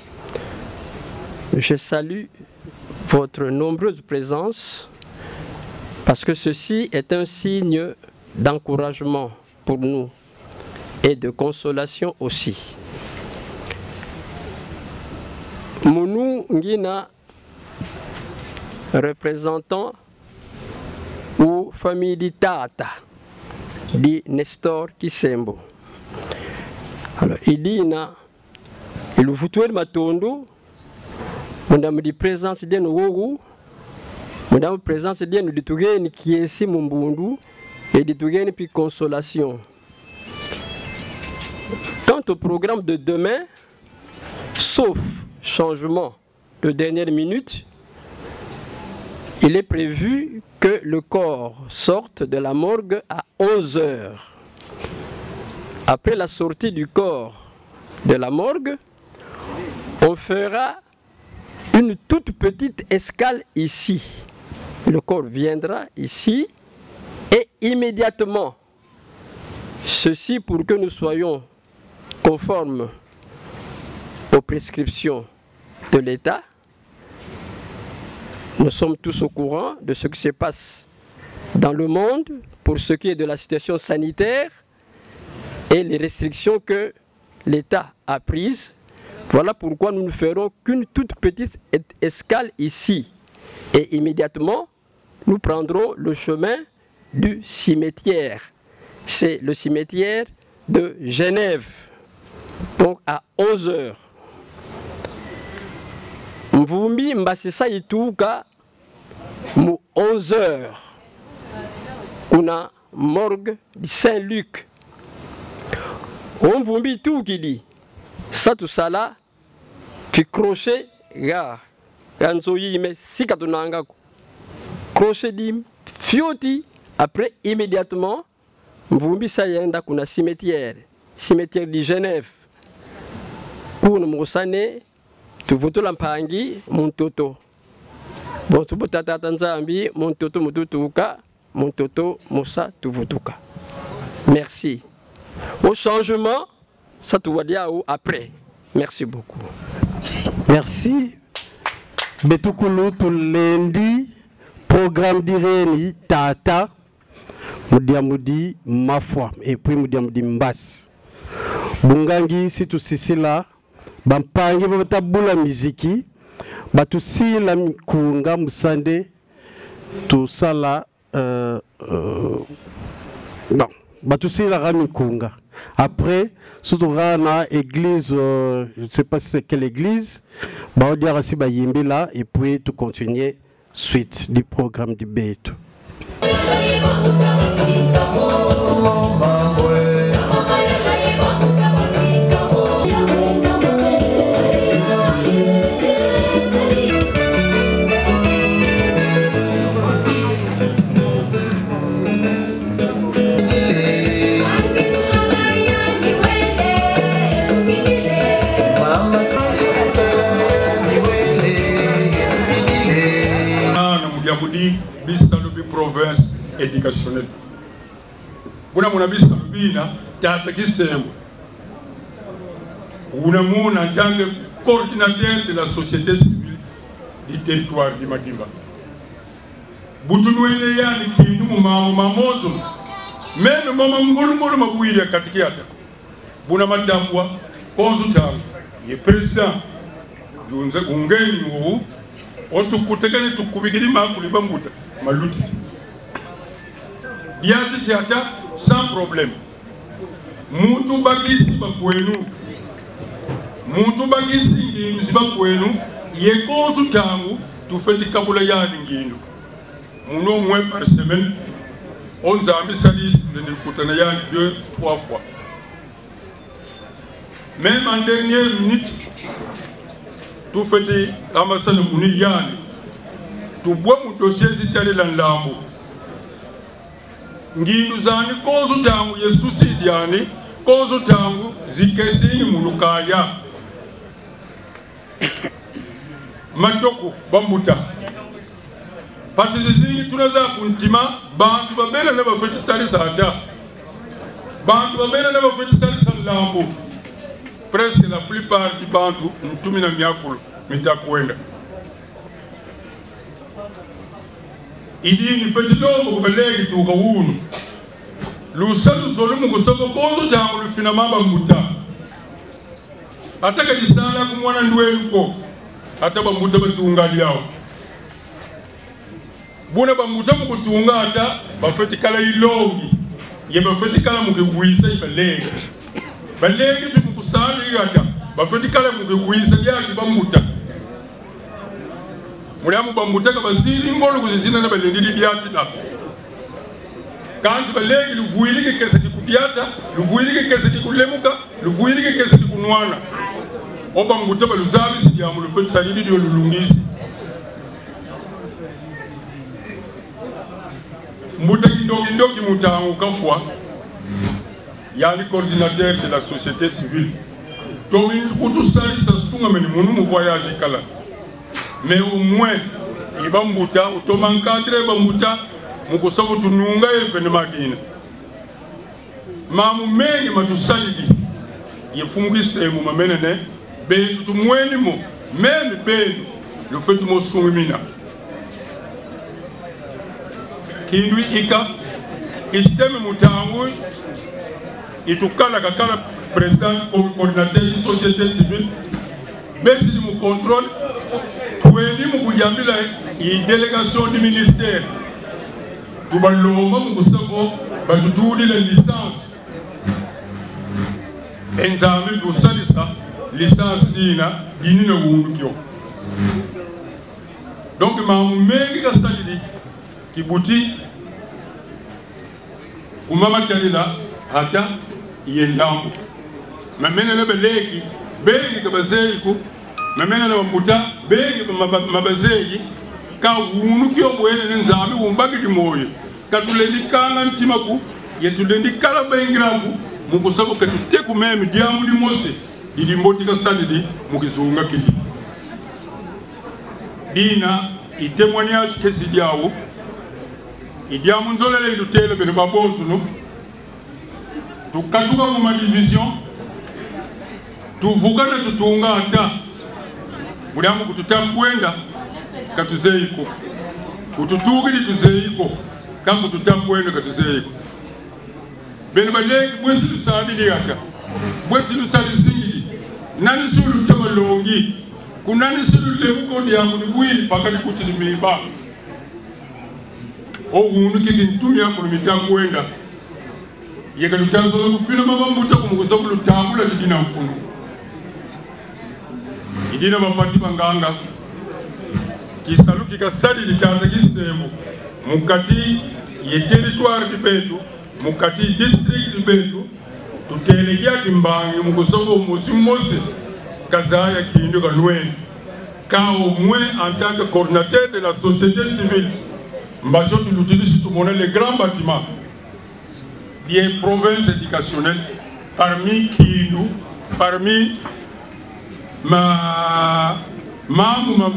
je salue votre nombreuse présence parce que ceci est un signe d'encouragement pour nous et de consolation aussi. Mounou Ngina, représentant ou famille d'Itata, dit Nestor Kisembo. Alors, il dit, il vous trouve matondo, madame dit présence de nous, madame présence de nous, dit qui est ici Mumbundu, et dit puis consolation. Quant au programme de demain, sauf changement de dernière minute, il est prévu que le corps sorte de la morgue à 11 h. Après la sortie du corps de la morgue, on fera une toute petite escale ici. Le corps viendra ici et immédiatement Ceci pour que nous soyons conformes aux prescriptions de l'État. Nous sommes tous au courant de ce qui se passe dans le monde pour ce qui est de la situation sanitaire et les restrictions que l'État a prises. Voilà pourquoi nous ne ferons qu'une toute petite escale ici. Et immédiatement, nous prendrons le chemin du cimetière. C'est le cimetière de Genève. Donc à 11 h. Mvumbi mbasisa ituka mu 11 h. Kuna morgue de Saint-Luc. Mvumbi tout qui dit. Ça tout ça là, puis crochet, gars, ganzoyi mais si katunanga crochet dim, fioti, après immédiatement, mvumbi ça yenda kuna cimetière de Genève. Pour nous mosane, tu voto lampangi, mon toto. Bon, tu peux tata tanzambi, mon toto mututuka, mon toto mosa tu votuka. Merci. Au changement, ça te va dire après. Merci beaucoup. Merci. Betukulu to lundi, programme d'Ireni, Tata, Moudiamoudi, ma foi, et puis Moudiamoudi Mbas. Bungangi, si tu sais là, Bampangi, Batabula Miziki, Batusi la Mikunga, Moussande, tout ça là, bon, Batusi la Ramikunga. Après, surtout dans l'église, je ne sais pas si c'est quelle église, on va aussi là et puis tout continuer suite du programme du bête. Province éducationnelle. Buna muna bisa bina tata kisembo. Una muna en tant que coordinateur de la société civile du territoire du Madimba. Butunwele yani kinu mamozo. Même mama ngulu mabuire katikiata. Buna madambwa konzuta ye président dunze ungeni wo ontu kutekane tukubikiri makuli bambuta maluti. Biati siata sans problème. Muntu bagisi bakwenu. Muntu bagisi nginu zibakwenu yekozu tangu tufeti kabula yani nginu. Muno mwe par semaine on zambi salis de kutana yani 2-3 fois. Même en dernière minute tufeti amasana muni yani. Tubwa mu dossier zitale la lambo. Nginu zani kozu tangu Yesu sidiani kozu tangu zikesini mulukaya matoko bambuta pasi zizingi tunaza kuntima bantu babela na bafeti sali sata bantu babela na bafeti sali salambo presque la plupart du bantu ntumi na myakulu mitakwenda idini feti lobo kubelegi tuka wunu lusalu zolumu kusoko kozo tangu lufina maba mbuta ataka jisala kumwana ndweluko ataba mbuta batunga lyao buna bambuta mukutunga ata bafeti kala ilongi ye bafeti kala mukigwisa ibalege balege mukusali ata bafeti kala mukigwisa yaki bambuta Muriamu bambutaka basili ngolo kuzizina na balendili biati la. Kanzi balegi luvuilike kese kikubiata, luvuilike kese kikulemuka, luvuilike kese kikunwana. Oba mbutaba luzabi sidiamu lufeti salidi diyo lulungisi. Mbuta kindoki mutangu kafwa. Yani coordinateur de la société civile. Tomi kutu sali sa sunga meni munu voyage kala. Mais au moins, il va m'bouter, il va m'encadrer, il va m'bouter, il va m'encadrer. mamu mengi matusalidi yefungise mu mamenene betu tumweni mo meme benu le fait mo sungimina kindwi ika isteme mutangu itukala kakala président coordinateur de société civile besi mu contrôle tuweni mu kujambila i délégation du ministère tubaloma mu kusabo batutudi la licence enzambi tusalisa licence dina dinina wundukyo donc mamu mengi ka salidi kibuti kumama kalila hata yendambo mamena na beleki bengi ka bazeiku mamena na mbuta bengi mabazegi ka wundukyo bwene nzambi wumbagi dimoyo katulelikana ntimaku yetulendikala bengirambu mukusabo katuteku meme diamu di mose idi mbotika salidi mukizunga kidi dina i témoignage kesi diawo idiamu nzolele idutele bene babozuno tukatuka kuma division tuvugana tutunga ata mudamu kututakwenda katuzeiko kututugili tuzeiko kangu tutakwenda katuzeiko bene baleki bwesi lusabili ata bwesi lusabili nani sulu tema longi kunani sulu lebuko diamu ni bwili pakali kutili miba o wunu kiki ntumi ya kunu mitaku wenda yeka lutanzo za kufina mabambuta kumukusabu lutabula lidina mfunu idina mapati manganga kisalu kika sadi litata kisemu mukati ye territoire di Betu mukati district di Betu tutelegia kimbangi mukusobo musimose kazaya kindu kanweni ka au moins en tant que coordinateur de la société civile mbacho l'utilise tout monde les grands bâtiments des provinces éducationnelles parmi Kindu parmi mamu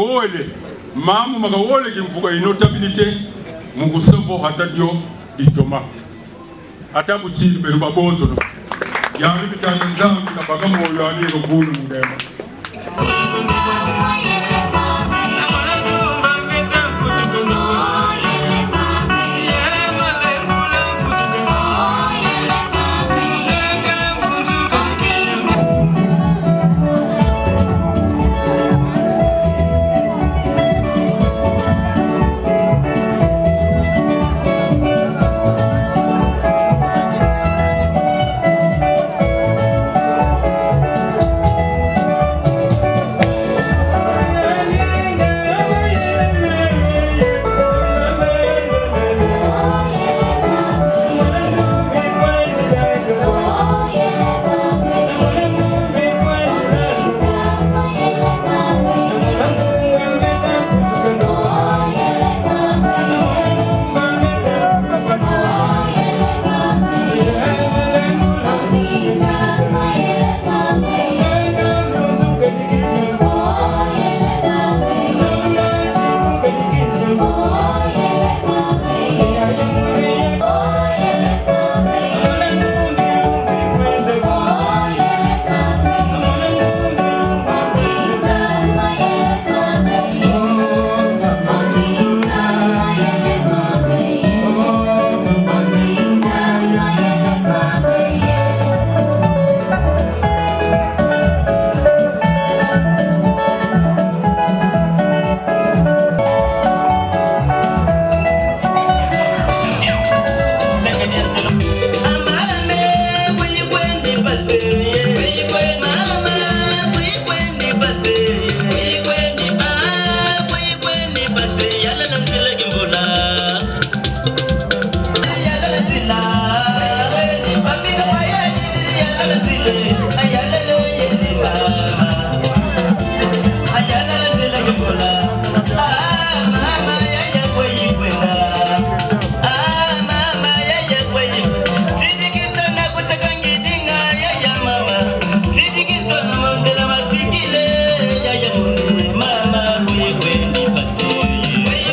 makawole kimfuka inotabilité mukusobo hata dio itoma hata buchili belu babonzo no yari bitanga nzangu kabaga moyo ani rugulu mudema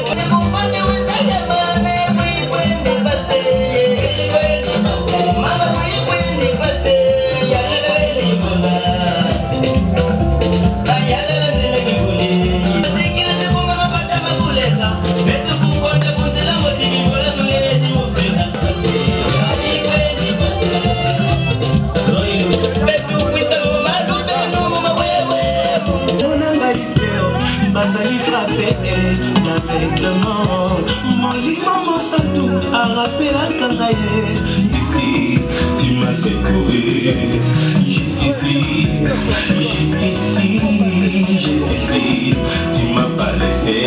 Mama appelaka ngai ici tu m'as secouru jusqu'ici tu m'as pas laissé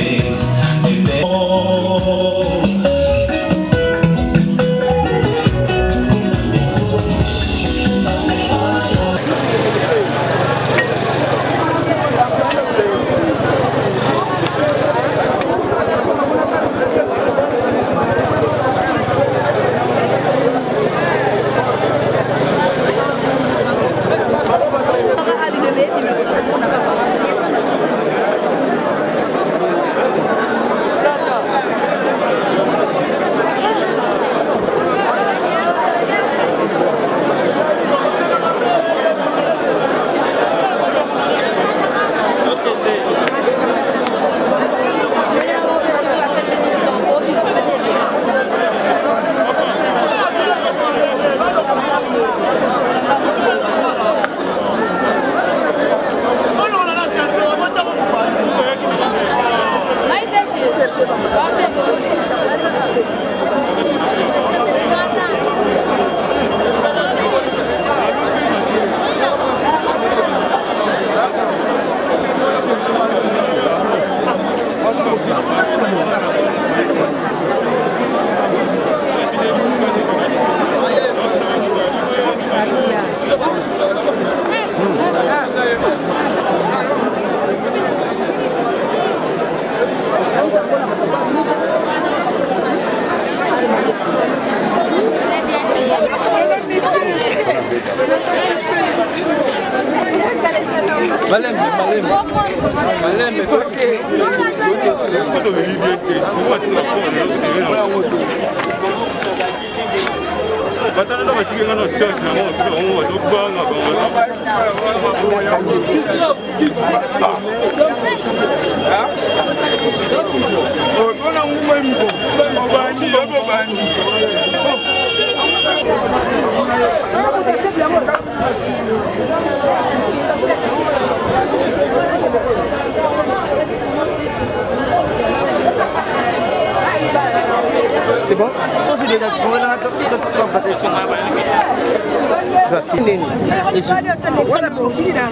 C'est bon? On se déjà trouvé dans notre compétition. Ça, c'est nini. Voilà, pour qui il a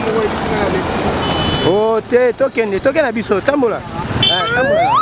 Oh, toke na biso, tambola. Tambola.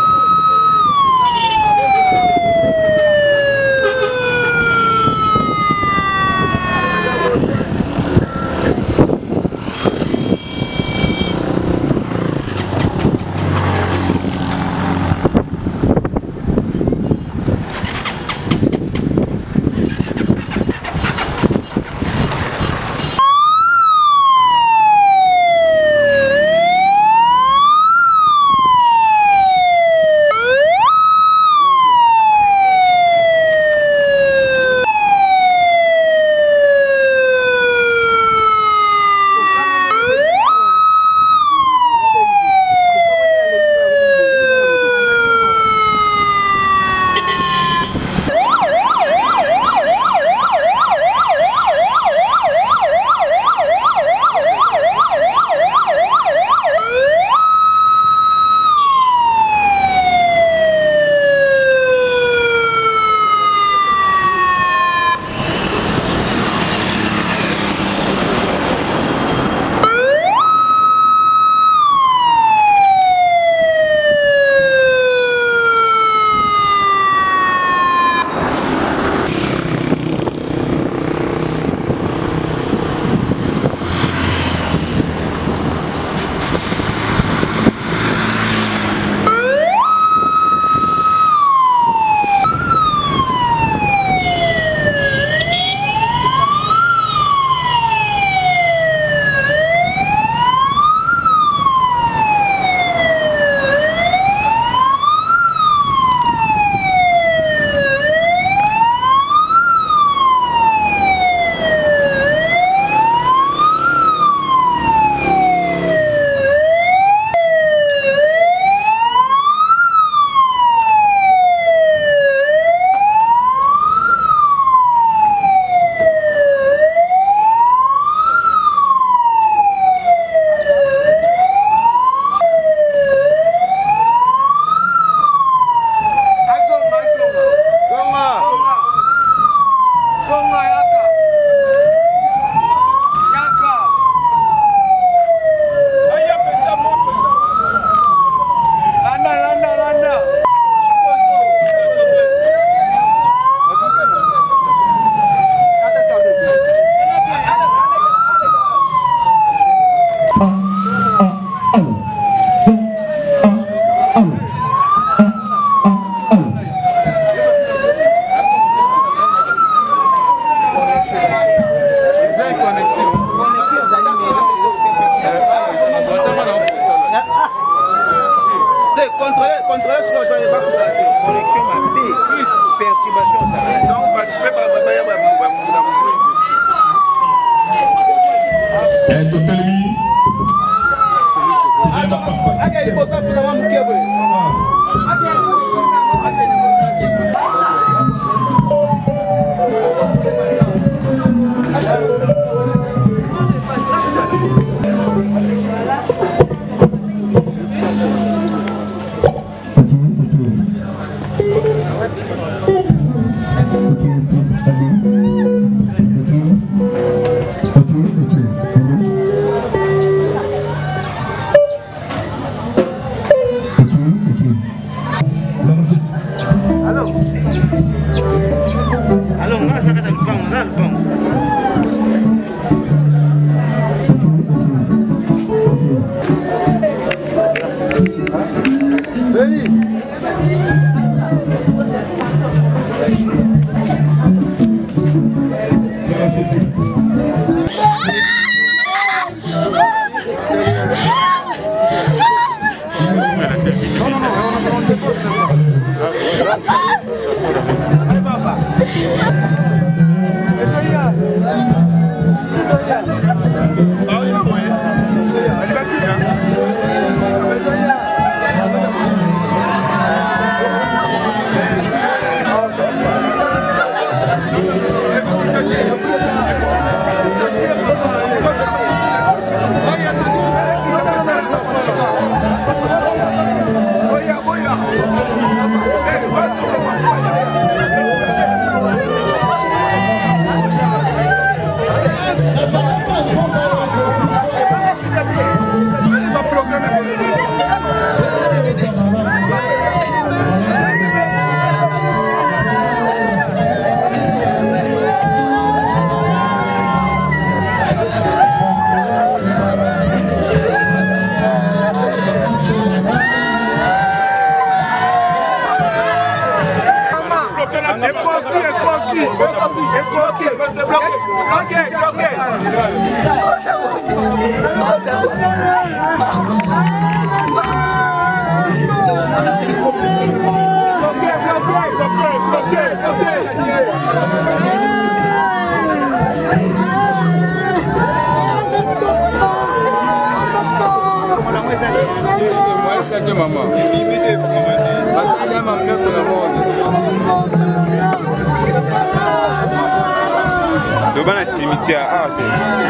Contrôler ce que je vais pas ça. Connexion, perturbation, ça. Donc, tu peux pas Le ban à cimetière. Ah, ok.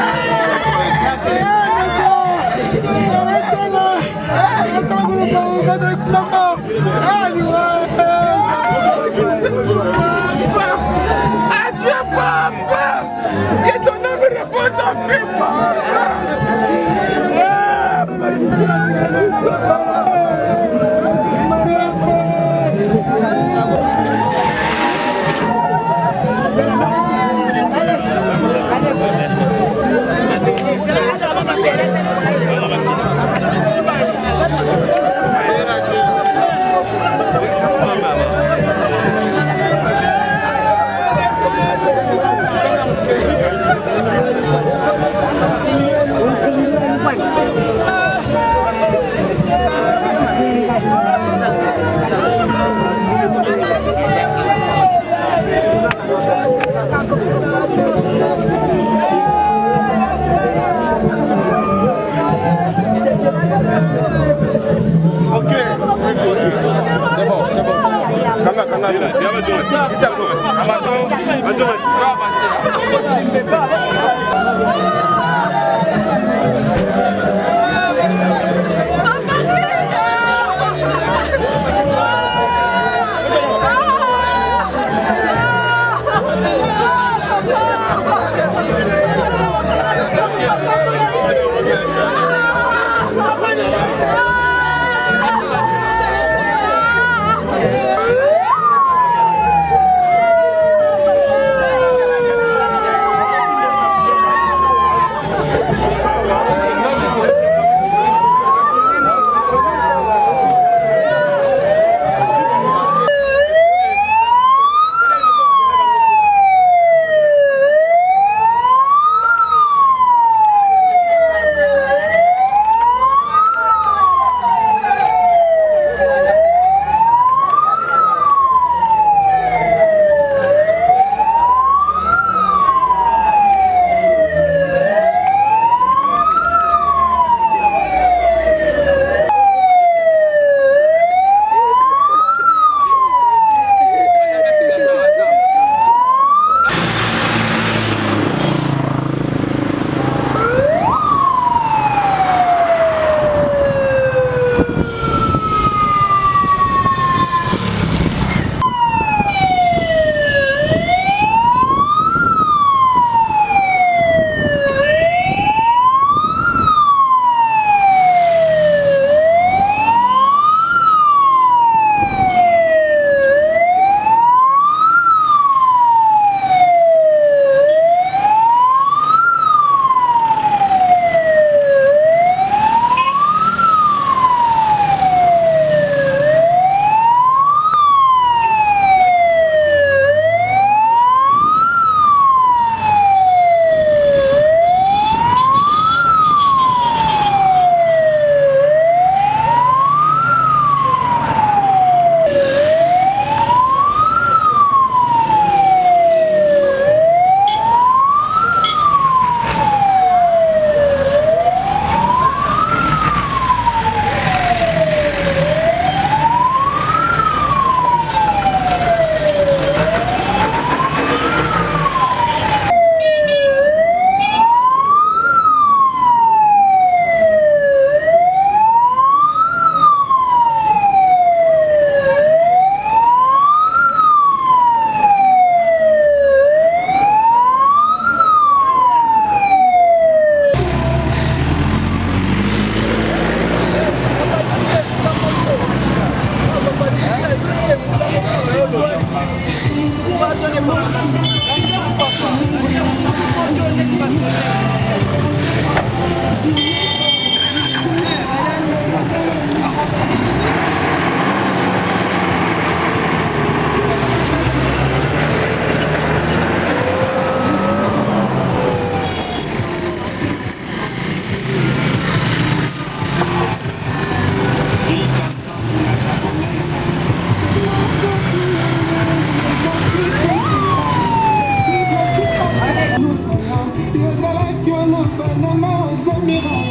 Adieu, papa. Que ton âme repose en paix,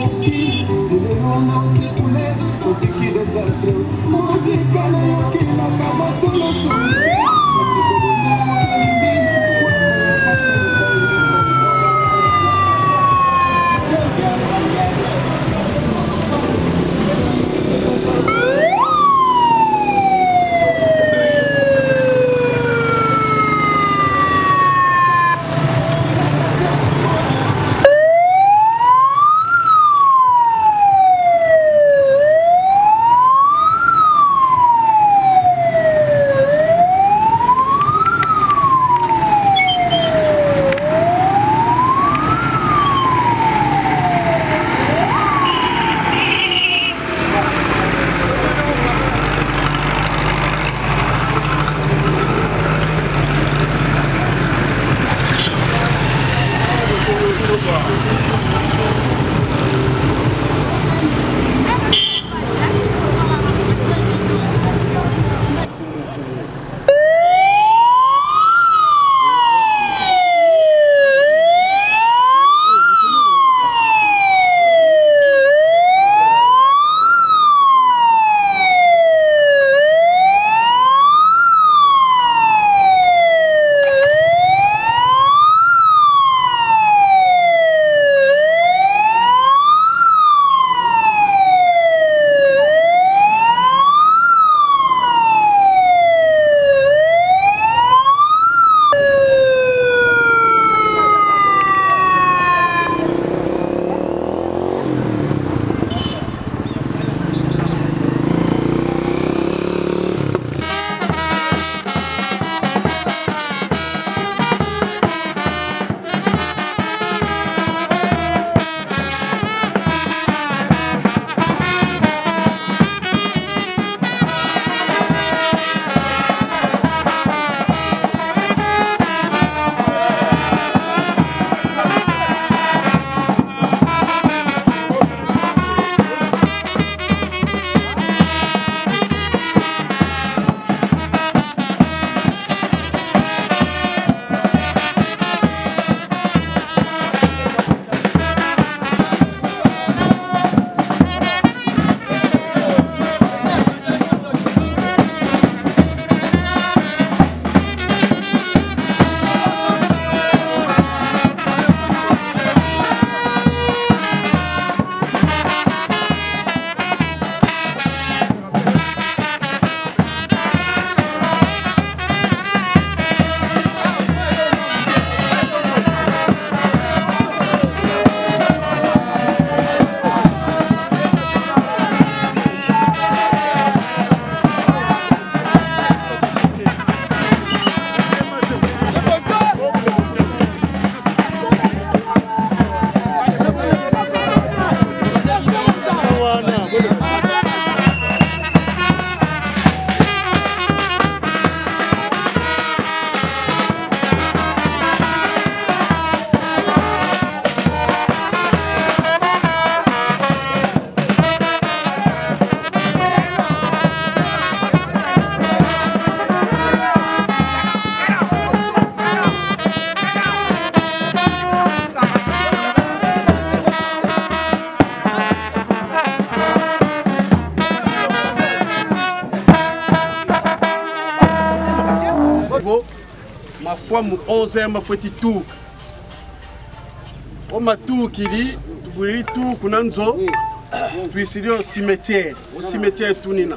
fois mu 11 ma fweti tour o matu kili tubuli tour kunanzo tuisili au cimetière tunina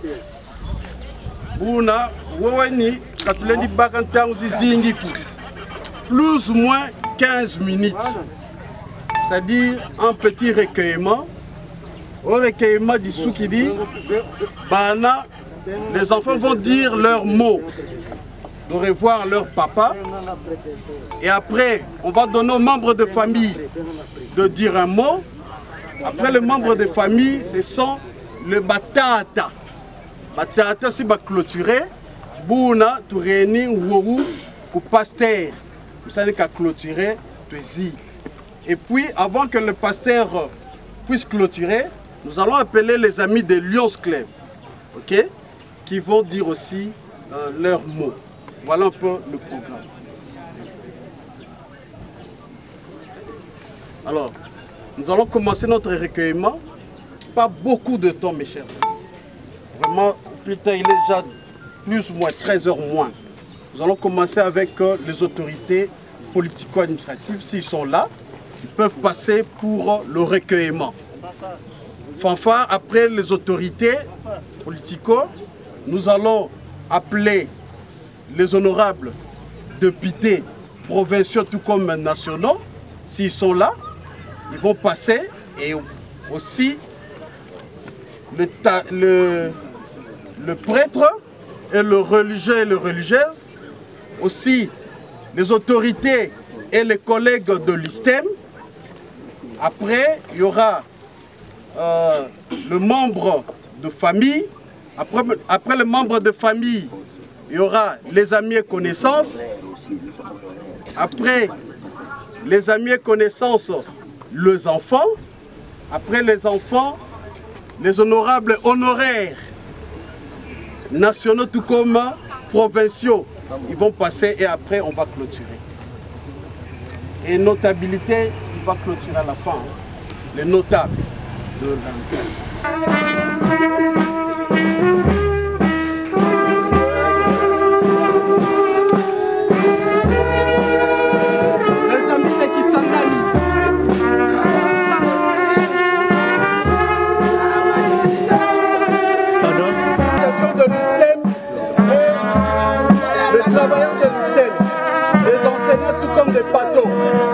buna wawani katulendi bakantangu zizingi plus ou moins 15 minutes, c'est-à-dire un petit recueillement. Au recueillement du Soukidi, Bana, les enfants vont dire leurs mots, de revoir leur papa. Et après, on va donner aux membres de famille de dire un mot. Après, les membres de famille, ce sont le batata. Batata, c'est clôturé. Bouna, tu réunis ou pour pasteur. Vous savez qu'à clôturer, et puis, avant que le pasteur puisse clôturer, nous allons appeler les amis de Lions Club, ok, qui vont dire aussi leurs mots. Voilà un peu le programme. Alors, Nous allons commencer notre recueillement. Pas beaucoup de temps, mes chers. Vraiment, plus tard, il est déjà plus ou moins 13 heures moins. Nous allons commencer avec les autorités politico-administratives. S'ils sont là, ils peuvent passer pour le recueillement. Fanfare, après les autorités politico, nous allons appeler les honorables députés provinciaux tout comme nationaux. S'ils sont là, ils vont passer, et aussi le prêtre et le religieux et les religieuses, aussi les autorités et les collègues de l'ISTEM. Après, il y aura le membre de famille. Après le membre de famille, il y aura les amis et connaissances. Après les amis et connaissances, les enfants. Après les enfants, les honorables honoraires nationaux tout comme provinciaux. Ils vont passer et après on va clôturer. Et notabilité, il va clôturer à la fin. Les notables de les amis de Kisangani. De l'ISTEM et les travailleurs de l'ISTEM, les enseignants tout comme des bateaux.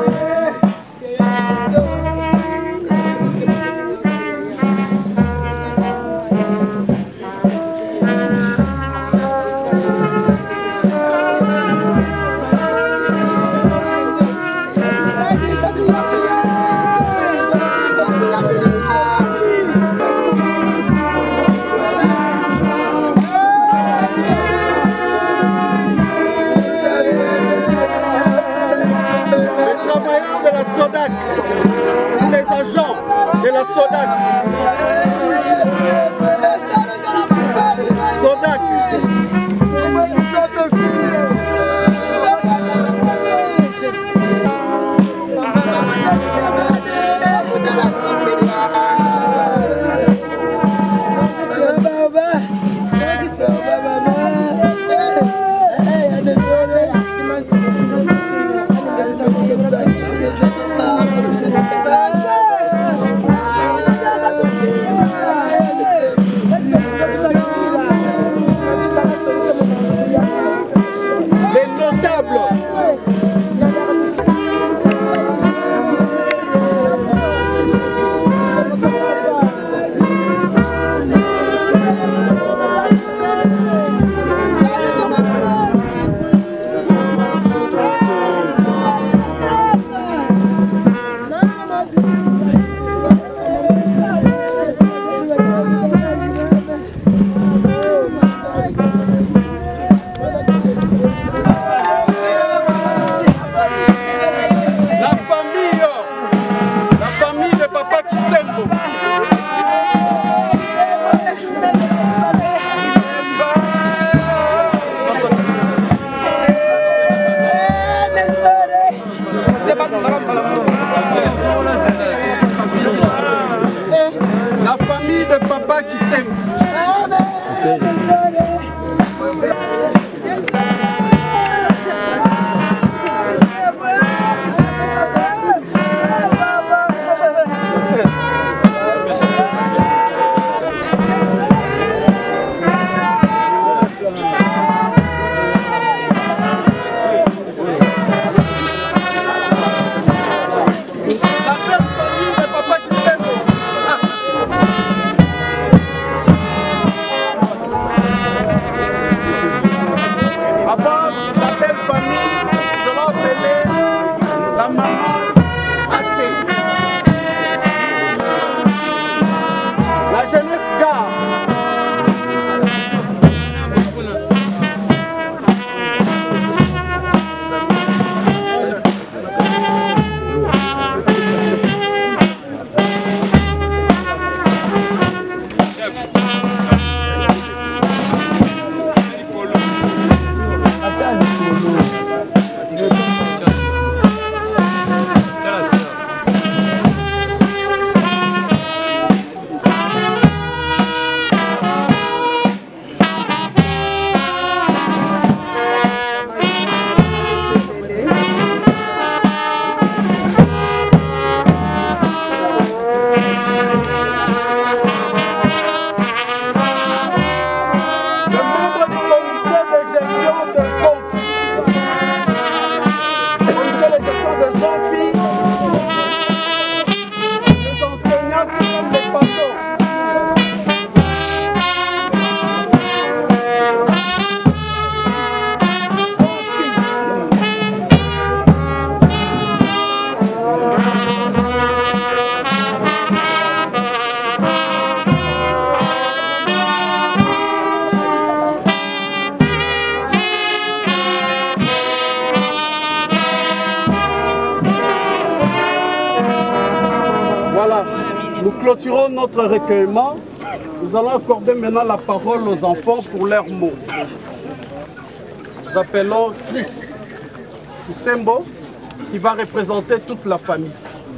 Les agents de la SODAC. SODAC. La famille de papa qui s'aime. clôturons notre recueillement. Nous allons accorder maintenant la parole aux enfants pour leurs mots. Nous appelons Chris Kisembo, qui va représenter toute la famille.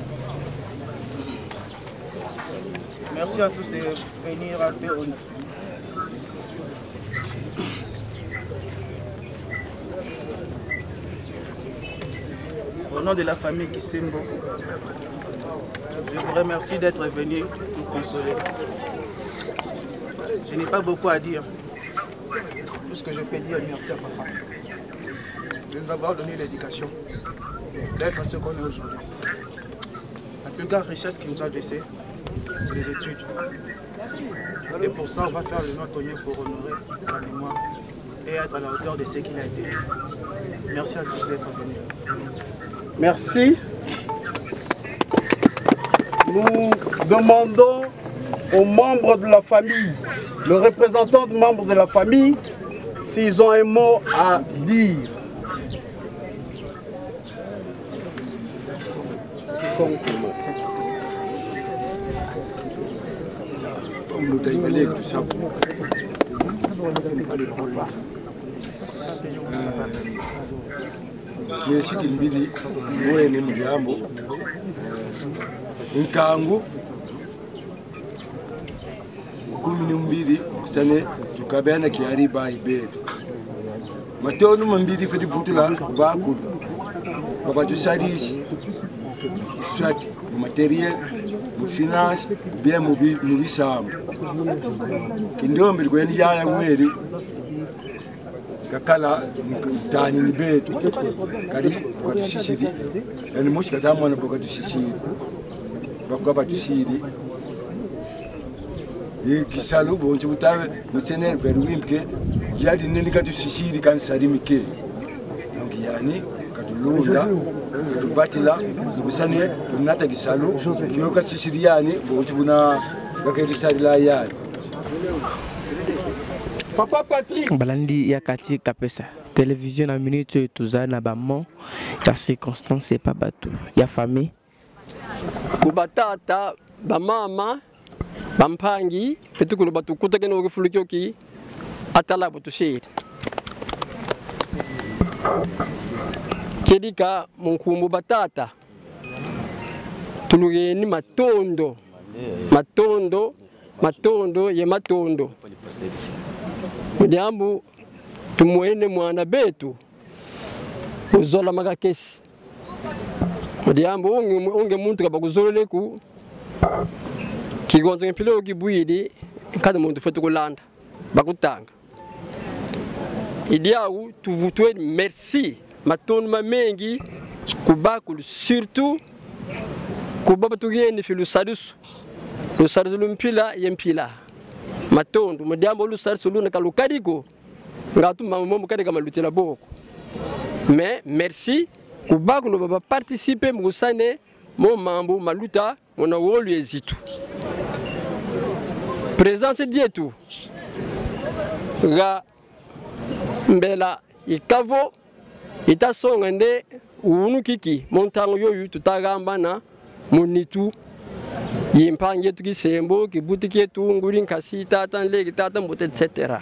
Merci à tous de venir à Théonie. Au nom de la famille Kisembo, je vous remercie d'être venu nous consoler. Je n'ai pas beaucoup à dire. Tout ce que je peux dire, merci à papa de nous avoir donné l'éducation, d'être ce qu'on est aujourd'hui. La plus grande richesse qu'il nous a laissée, c'est les études. Et pour ça, on va faire le notre mieux pour honorer sa mémoire et être à la hauteur de ce qu'il a été. Merci à tous d'être venus. Merci. Nous demandons aux membres de la famille, le représentant des membres de la famille, s'ils ont un mot à dire. Kiesi kimbili mwene mjambo nkangu 12 kusane tukabena kiari ba ibere matonu mambili fedi futula bakulu baba du service soit matériel mu finance bien mu bisam kindombe gweni yaya weri kakala tani ni betu kari kwa tusisiri yani mushi katamwana boka tusisiri bakaba tusiri kisalo bonje utawe musener berwimke yadi nini katusisiri kansari mike donc yani katulunda katubatila ngusane tunata kisalo kiyoka sisiri yani bonje buna kakerisari la yani Papa Patrice balandi ya kati kapesa télévision na minute tuza na bamon ta circonstance c'est pas bateau ya famille kubatata bamama bampangi petukulu batukuta keno kifulukyoki atala botushiri kedika munkumbu batata tulugeni matondo ye matondo Mudiambu tumuene mwana betu uzola magakesi Mudiambu unge muntu kabakuzolele ku kigonzo ngempilo kibwidi kada muntu fetu kulanda bakutanga idiawu tuvutwe merci matondo mamengi kubakulu surtout kubaba tugeni filu sadusu lusarisu lumpila yempila matondo mudiambo lusarisu luna kalukadiko ngatu mamu kadika malutela boko mais merci kubaku no baba participer musane mo mambo maluta mona wolu ezitu présence dietu ga mbela ikavo itasonga nde unu kiki montango yoyu tutagamba na munitu yimpange tukisembo kibutike tunguri nkasi tata nlegi tata mbote etc.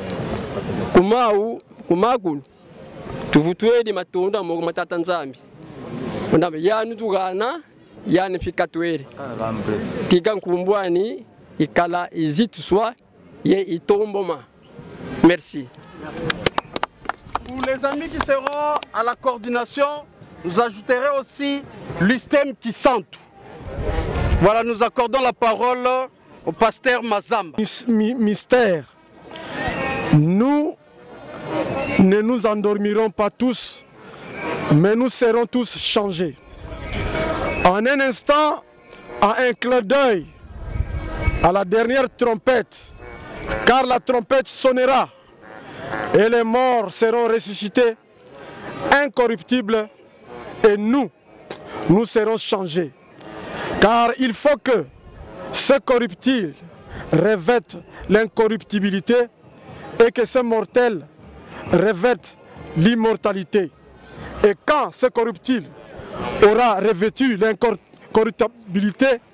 Kumakulu tuvutwedi matondo mo matata nzambi ndambe yani tugana yani fikatwere tika nkumbwani ikala izitu swa ye itomboma. Merci. Pour les amis qui seront à la coordination, nous ajouterons aussi l'Ustem qui sent. Voilà, nous accordons la parole au pasteur Mazamba. Mystère. Nous ne nous endormirons pas tous, mais nous serons tous changés. En un instant, à un clin d'œil, à la dernière trompette, car la trompette sonnera et les morts seront ressuscités, incorruptibles, et nous serons changés. Car il faut que ce corruptible revête l'incorruptibilité et que ce mortel revête l'immortalité. Et quand ce corruptible aura revêtu l'incorruptibilité,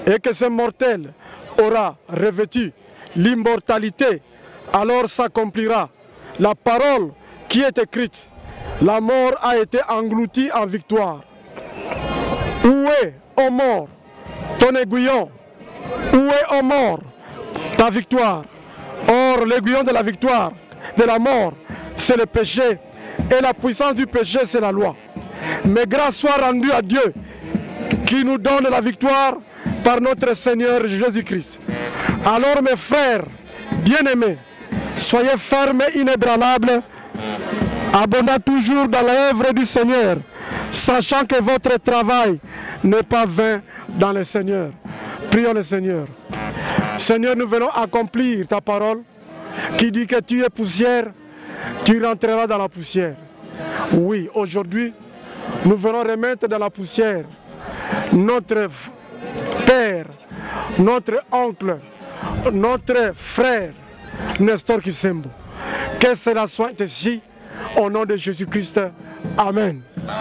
et que ce mortel aura revêtu l'immortalité, alors s'accomplira la parole qui est écrite. La mort a été engloutie en victoire. Où est, ô mort, ton aiguillon? Où est, ô mort, ta victoire? Or, l'aiguillon de la victoire, de la mort, c'est le péché. Et la puissance du péché, c'est la loi. Mais grâce soit rendue à Dieu, qui nous donne la victoire par notre Seigneur Jésus-Christ. Alors, mes frères bien-aimés, soyez fermes et inébranlables, abondant toujours dans l'œuvre du Seigneur, sachant que votre travail n'est pas vain dans le Seigneur. Prions le Seigneur. Seigneur, nous venons accomplir ta parole qui dit que tu es poussière, tu rentreras dans la poussière. Oui, aujourd'hui, nous venons remettre dans la poussière notre père, notre oncle, notre frère, Nestor Kisembo. Que cela soit ici, au nom de Jésus-Christ. Amen.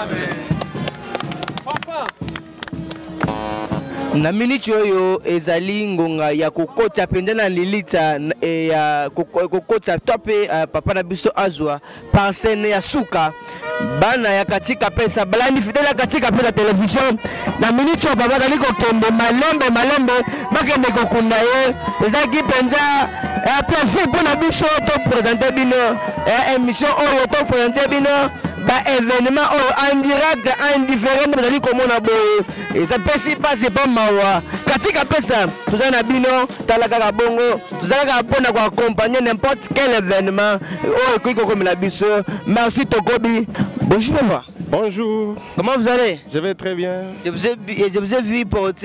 Na minute oyo ezali ngonga ya kokota pende na lilita ya kokota tope papa na biso azwa parsene ya suka bana ya katika pesa balani fidela katika pesa television na minute oyo baba zali kokende malembe bakende kokunda ye ezaki penza plaisir mpona biso to présenter bino émission oyo to présenter bino ba événement en direct en différent vous allez komona boye et ça pesi passe pas mawa katika pesa tuzana bino talaka bongo tuzala pona kwa accompagner n'importe quel événement kiko comme la biso. Merci Tokobi. Bonjour papa. Bonjour. Comment vous allez? Je vais très bien. Je vous ai vu porter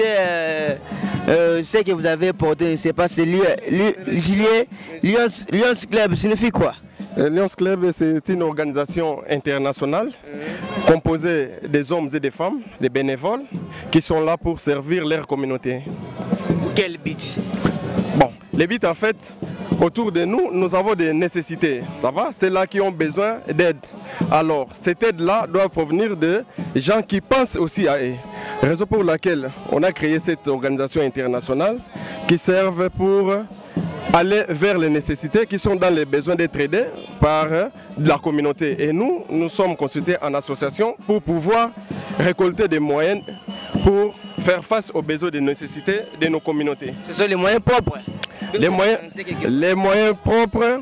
ce que vous avez porté, c'est pas c'est gilet Lions Club signifie quoi? Lions Club, c'est une organisation internationale composée des hommes et des femmes, des bénévoles, qui sont là pour servir leur communauté. Quel but? Bon, les buts en fait, autour de nous, nous avons des nécessités. Ça va? C'est là qui ont besoin d'aide. Alors, cette aide-là doit provenir de gens qui pensent aussi à eux. Raison pour laquelle on a créé cette organisation internationale qui serve pour aller vers les nécessités qui sont dans les besoins d'être aidés par la communauté. Et nous, nous sommes constitués en association pour pouvoir récolter des moyens pour faire face aux besoins et nécessités de nos communautés. Ce sont les moyens propres? Les moyens propres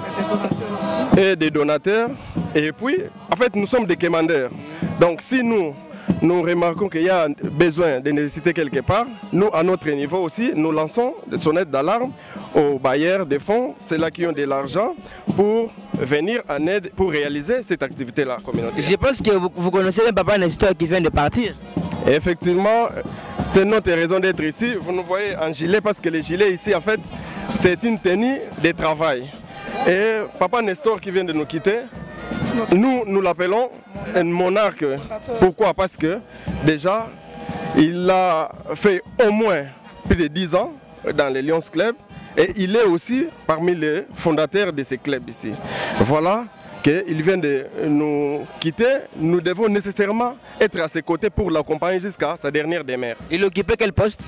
et des donateurs. Et puis, en fait, nous sommes des commandeurs. Donc, si nous remarquons qu'il y a besoin de nécessité quelque part, nous, à notre niveau aussi, nous lançons des sonnettes d'alarme aux bailleurs de fonds, ceux-là qui ont de l'argent, pour venir en aide pour réaliser cette activité-là communautaire. Je pense que vous connaissez le papa Nestor qui vient de partir. Effectivement, c'est notre raison d'être ici. Vous nous voyez en gilet parce que le gilet ici, en fait, c'est une tenue de travail. Et papa Nestor qui vient de nous quitter, nous l'appelons un monarque. Pourquoi? Parce que déjà, il a fait au moins plus de 10 ans dans les Lions Club et il est aussi parmi les fondateurs de ces clubs ici. Voilà qu'il vient de nous quitter. Nous devons nécessairement être à ses côtés pour l'accompagner jusqu'à sa dernière demeure. Il occupait quel poste?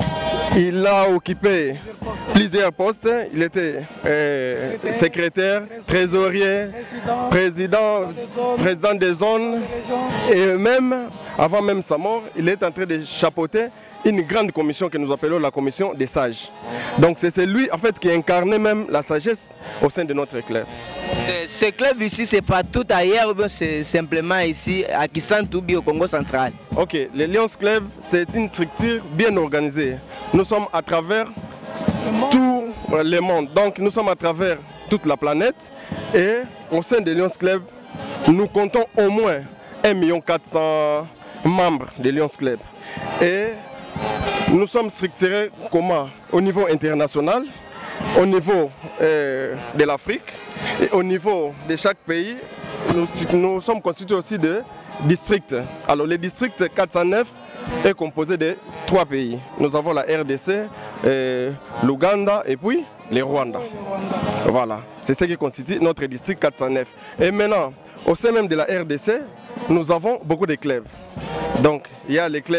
Il a occupé plusieurs postes. Il était secrétaire, trésorier, président des zones. Et même, avant même sa mort, il est en train de chapeauter une grande commission que nous appelons la commission des sages. Donc c'est lui en fait qui incarnait même la sagesse au sein de notre club. Ce club ici, c'est pas tout ailleurs, c'est simplement ici à Kisantubi au Congo central. Ok, le Lions Club, c'est une structure bien organisée. Nous sommes à travers tout le monde, donc nous sommes à travers toute la planète. Et au sein de Lions Club, nous comptons au moins 1 400 000 membres de Lions Club. Et nous sommes structurés comment? Au niveau international, au niveau de l'Afrique et au niveau de chaque pays. Nous sommes constitués aussi de districts. Alors le district 409 est composé de 3 pays. Nous avons la RDC, l'Ouganda et puis le Rwanda. Voilà, c'est ce qui constitue notre district 409. Et maintenant, au sein même de la RDC, nous avons beaucoup de clubs. Donc il y a les clubs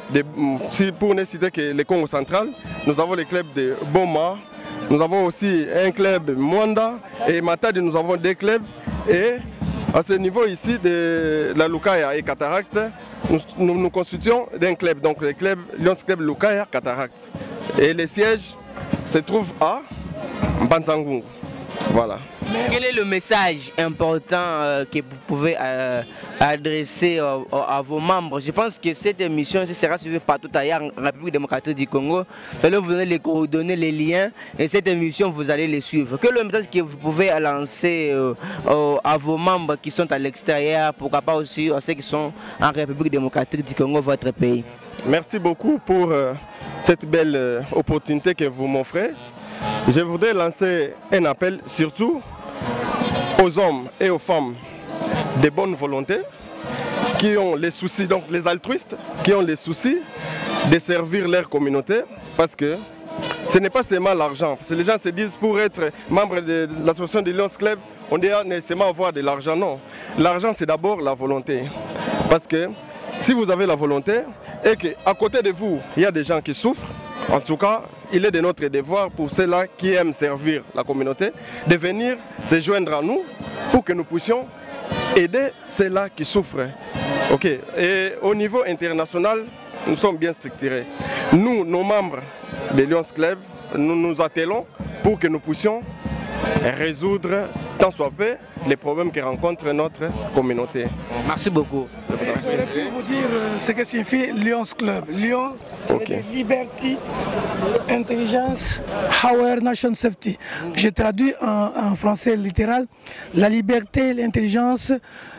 pour ne citer que le Congo central, nous avons le club de Boma, nous avons aussi un club Mwanda et Matadi, nous avons 2 clubs. Et à ce niveau ici de la Lukaya et Cataract, nous constituons d'un club, donc le club Lions Club Lukaya Cataract. Et le siège se trouve à Mbanzangungu. Voilà. Quel est le message important que vous pouvez adresser à vos membres? Je pense que cette émission sera suivie partout ailleurs en République démocratique du Congo. Vous allez vous donner les coordonnées, les liens, et cette émission, vous allez les suivre. Quel est le message que vous pouvez lancer à vos membres qui sont à l'extérieur, pourquoi pas aussi à ceux qui sont en République démocratique du Congo, votre pays? Merci beaucoup pour cette belle opportunité que vous m'offrez. Je voudrais lancer un appel surtout aux hommes et aux femmes de bonne volonté qui ont les soucis, donc les altruistes, qui ont les soucis de servir leur communauté, parce que ce n'est pas seulement l'argent. Parce que les gens se disent pour être membre de l'association des Lions Club, on doit nécessairement avoir de l'argent. Non, l'argent c'est d'abord la volonté. Parce que si vous avez la volonté et qu'à côté de vous, il y a des gens qui souffrent, en tout cas, il est de notre devoir pour ceux-là qui aiment servir la communauté de venir se joindre à nous pour que nous puissions aider ceux-là qui souffrent. Ok. Et au niveau international, nous sommes bien structurés. Nous, nos membres des Lions Club, nous nous attelons pour que nous puissions résoudre tant soit peu les problèmes que rencontre notre communauté. Merci beaucoup. Je peux vous dire ce que signifie Lions Club. Lion, ça veut dire Liberty, Intelligence, Power, Nation Safety. Je traduis en français littéral la liberté, l'intelligence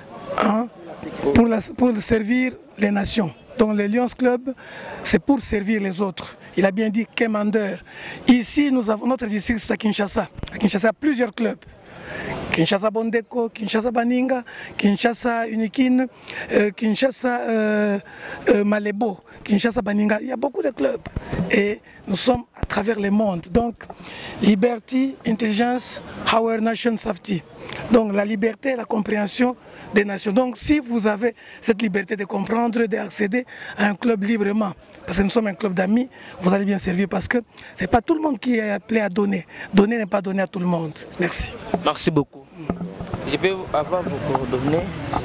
pour servir les nations. Donc le Lions Club, c'est pour servir les autres. Il a bien dit Commander. Ici, nous avons notre district à Kinshasa. À Kinshasa, il y a plusieurs clubs. Kinshasa Bondeko, Kinshasa Baninga, Kinshasa Unikin, Kinshasa Malebo, Kinshasa Baninga. Il y a beaucoup de clubs. Et nous sommes à travers le monde. Donc, Liberty, Intelligence, Our Nation Safety. Donc, la liberté, la compréhension des nations. Donc, si vous avez cette liberté de comprendre, d'accéder à un club librement, parce que nous sommes un club d'amis, vous allez bien servir parce que ce n'est pas tout le monde qui est appelé à donner. Donner n'est pas donner à tout le monde. Merci. Merci beaucoup. Je peux avoir vos coordonnées?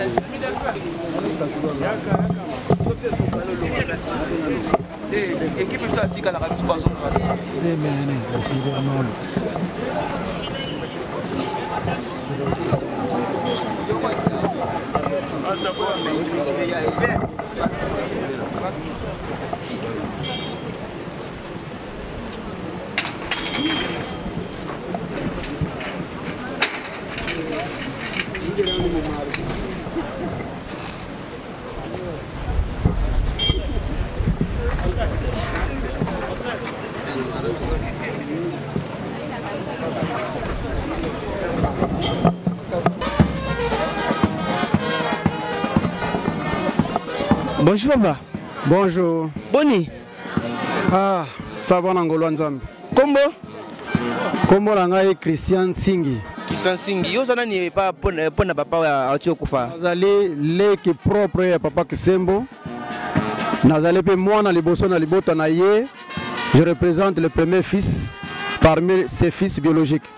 Bonjour papa. Bonjour. Boni. Ah, ça va Nangolo Nzambe. Kombo? Kombo nanga Christian Singi. Christian Singi. Yo sana ni pas pona papa wa kufa. Nazali leki propre ya papa Kisembo. Nazali pe mwana liboso na libota na ye. Je représente le premier fils parmi ses fils biologiques.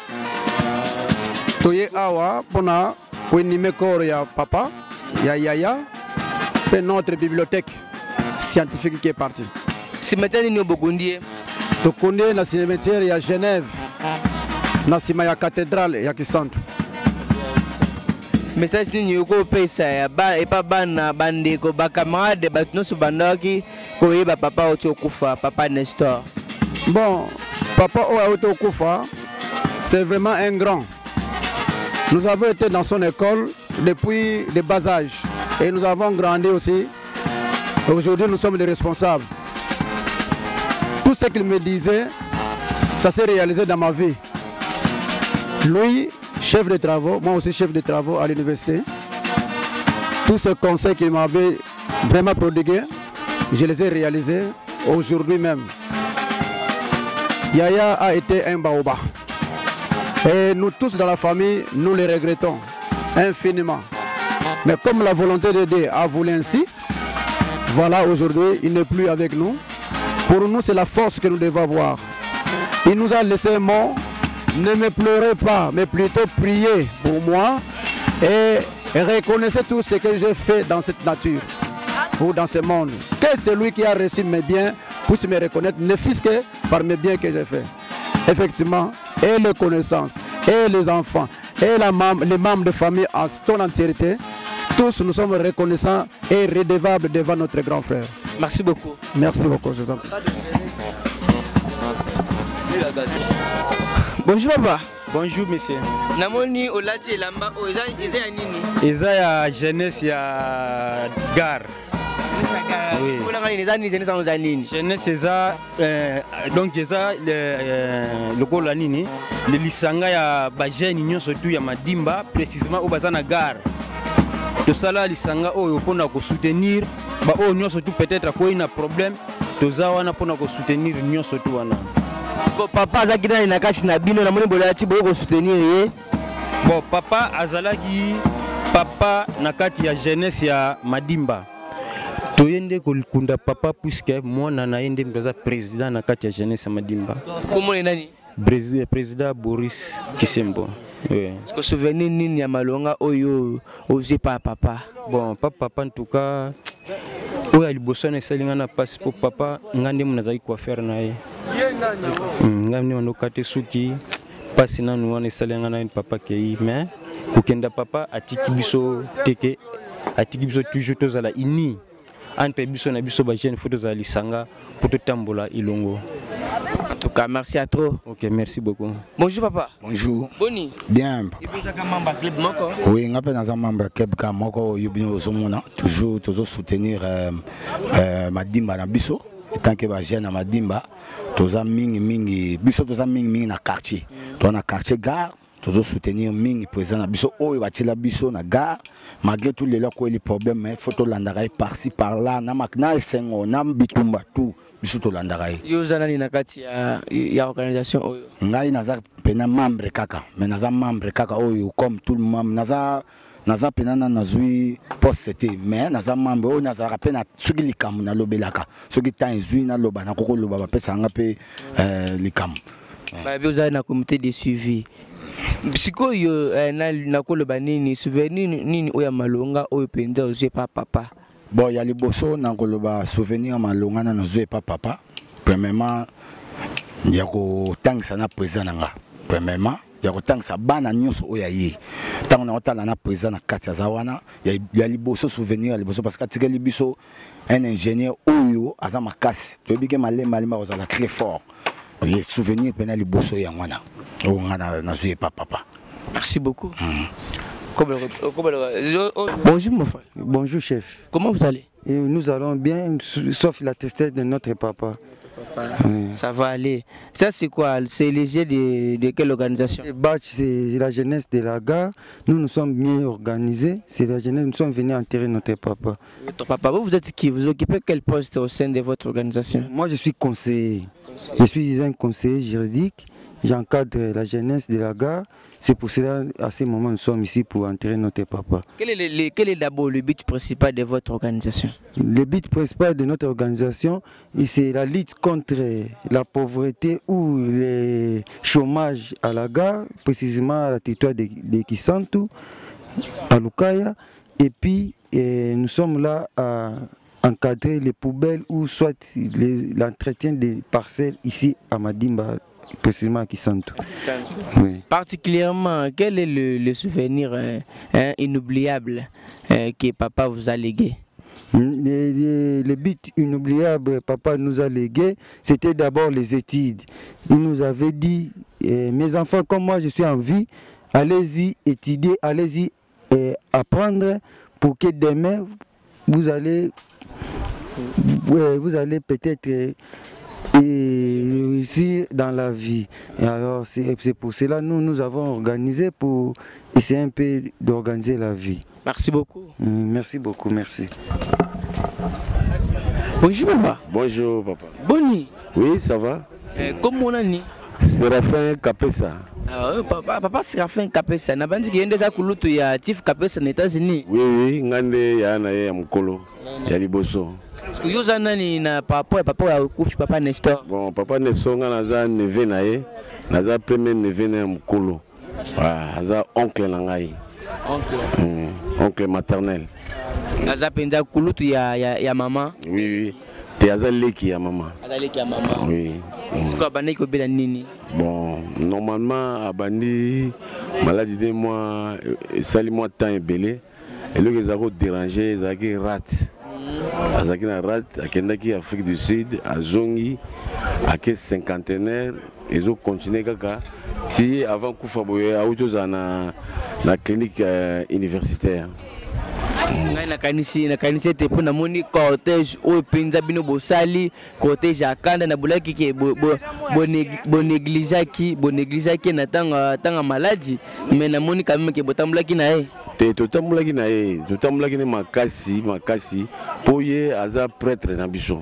Toye awa pona wenime kor ya papa ya yaya. C'est notre bibliothèque scientifique qui est partie. Cimetière ni Bogundier. Bogundier na cimetière ya Genève. Na sima ya cathédrale ya Kisantu. Message ni yoko pesa ya ba et pas bana bandeko ba camarade ba no subandaki ko yeba papa ochokufa papa Nestor. Bon, papa ochokufa c'est vraiment un grand. Nous avons été dans son école depuis le bas âge. Et nous avons grandi aussi. Aujourd'hui, nous sommes des responsables. Tout ce qu'il me disait, ça s'est réalisé dans ma vie. Lui, chef de travaux, moi aussi chef de travaux à l'université. Tous ces conseils qu'il m'avait vraiment prodigués, je les ai réalisés aujourd'hui même. Yaya a été un baoba. Et nous tous dans la famille, nous les regrettons infiniment. Mais comme la volonté de Dieu a voulu ainsi, voilà, aujourd'hui, il n'est plus avec nous. Pour nous, c'est la force que nous devons avoir. Il nous a laissé un mot. Ne me pleurez pas, mais plutôt priez pour moi et reconnaissez tout ce que j'ai fait dans cette nature ou dans ce monde. Que celui qui a reçu mes biens puisse me reconnaître, ne fût-ce que par mes biens que j'ai fait. Effectivement, et les connaissances, et les enfants, et les membres de famille en toute entièreté, tous nous sommes reconnaissants et redevables devant notre grand frère. Merci beaucoup. Merci beaucoup, je t'en prie. Bonjour papa. Bonjour monsieur. Namoni olati elamba o eza ya nini? Eza ya jeunesse ya gare. Oui. Jeunesse eza donc eza lokola nini le lisanga ya ba jeune nyonso tu ya Madimba précisément au bazana gare. To sala lisanga oyo pona ko soutenir ba o nyonso tu peut-être ko ina problème to za wana pona ko soutenir nyonso tu wana. Papa azakina na kashi na bino na moni bolati boyo ko soutenir ye. Bon papa azalaki papa na kati ya jeunesse ya Madimba. Toyende kunda papa puisque mwana na yende mtoza président na kati ya jeunesse ya Madimba. Comment est nani? Président Boris Kisembo. Oui. Est-ce que souvenir nini ya malonga oyo osé pas papa? Bon papa en tout cas oya liboso na salinga na passe pour papa ngande munazaki quoi faire na ye. Ngam ni kate suki pasi nanu wana esalenga na papa kei mais kokenda papa atiki biso teke atiki biso toujours tozala ini entre biso na biso ba jeune photo za lisanga pour tambola ilongo. En tout cas merci à toi. OK, merci beaucoup. Bonjour papa. Bonjour. Boni. Bien. Club moko. Oui, ngapé dans un membre club ka moko yobino osomona toujours soutenir Madimba na biso. Tant que ba jeune na Madimba toza mingi biso toza mingi na quartier to na quartier gare tozo soutenir mingi président na biso oyo batila biso na gare malgré tous les loko les problèmes mais faut to landaka par-ci par-là na makna sengo na bitumba tout biso to landaka yo zana ni na kati ya organisation oyo ngai naza pena membre kaka mais naza membre kaka oyo comme tout le monde naza penana nazui poste mais naza membre oyo naza rapena soki likamu na lobelaka soki temps ezui na loba na koko loba bapesa nga pe likamu ba biozali na comité de suivi Psycho yo na koloba nini souvenir nini oya malonga oyo penda ozwe pa papa. Bon ya liboso na koloba souvenir malonga na ozwe pa papa. Premièrement ya ko tangisa na président nga. Premièrement ya ko tangisa bana nyonso oya ye. Tango na otala na président na kati ya zawana ya liboso souvenir ya liboso parce que tikeli biso un ingénieur oyo aza makasi. To bige malemba limba ozala très fort. Les souvenirs pena liboso ya ngwana. Papa. Merci beaucoup. Bonjour mon frère. Bonjour chef. Comment vous allez? Et nous allons bien, sauf la tristesse de notre papa. Ça va aller. Ça c'est quoi? C'est léger de quelle organisation? C'est la jeunesse de la gare. Nous sommes bien organisés. C'est la jeunesse. Nous sommes venus enterrer notre papa. Votre papa, vous êtes qui? Vous occupez quel poste au sein de votre organisation? Moi je suis conseiller. Je suis un conseiller juridique. J'encadre la jeunesse de la gare. C'est pour cela, à ce moment, nous sommes ici pour enterrer notre papa. Quel est d'abord le but principal de votre organisation? Le but principal de notre organisation, c'est la lutte contre la pauvreté ou le chômage à la gare, précisément à la territoire de Kisantu, à Lukaya. Et puis, nous sommes là à encadrer les poubelles ou soit l'entretien des parcelles ici à Madimba. Précisément à Kisantu. Oui. Particulièrement, quel est le souvenir inoubliable que papa vous a légué? Le but inoubliable papa nous a légué, c'était d'abord les études. Il nous avait dit, mes enfants, comme moi je suis en vie, allez-y étudier, allez-y apprendre pour que demain vous allez peut-être réussir dans la vie. Et alors c'est pour cela nous avons organisé pour essayer un peu d'organiser la vie. Merci beaucoup. Merci beaucoup, merci. Bonjour papa. Bonjour papa. Boni. Oui, ça va. Comment on a dit? Séraphin Kapesa. Papa Séraphin Kapesa. Na bandi ki yende za kulutu ya Chief Kapesa na États-Unis. Oui, ngande ya na ya mkolo ya liboso. Parce que yoza nani na papa kufi papa Nestor. Bon, papa Nestor naza neve na ye, naza premier neve na mukolo. Naza oncle na ngai. Oncle maternel. Naza penda kulutu ya maman. Oui. Te aza leki ya maman. Aza leki ya maman. Oui. Est-ce abandi ko bela nini? Bon, normalement abandi maladie de moi sali moi temps ebele. Et le que ont dérangé, ils ont rat. Ils ont rat, à Afrique du Sud, à Zongi, à cinquantenaire, ils ont continué si avant Koufa Boye, à la clinique universitaire. Na kanisi te pona moni cortège o penza bino bosali cortège akanda na bulaki ke bo négligaki na tanga maladie mais na moni quand même ke botambulaki na ye. Totambulaki na ye, totambulaki ne makasi po ye aza prêtre na biso.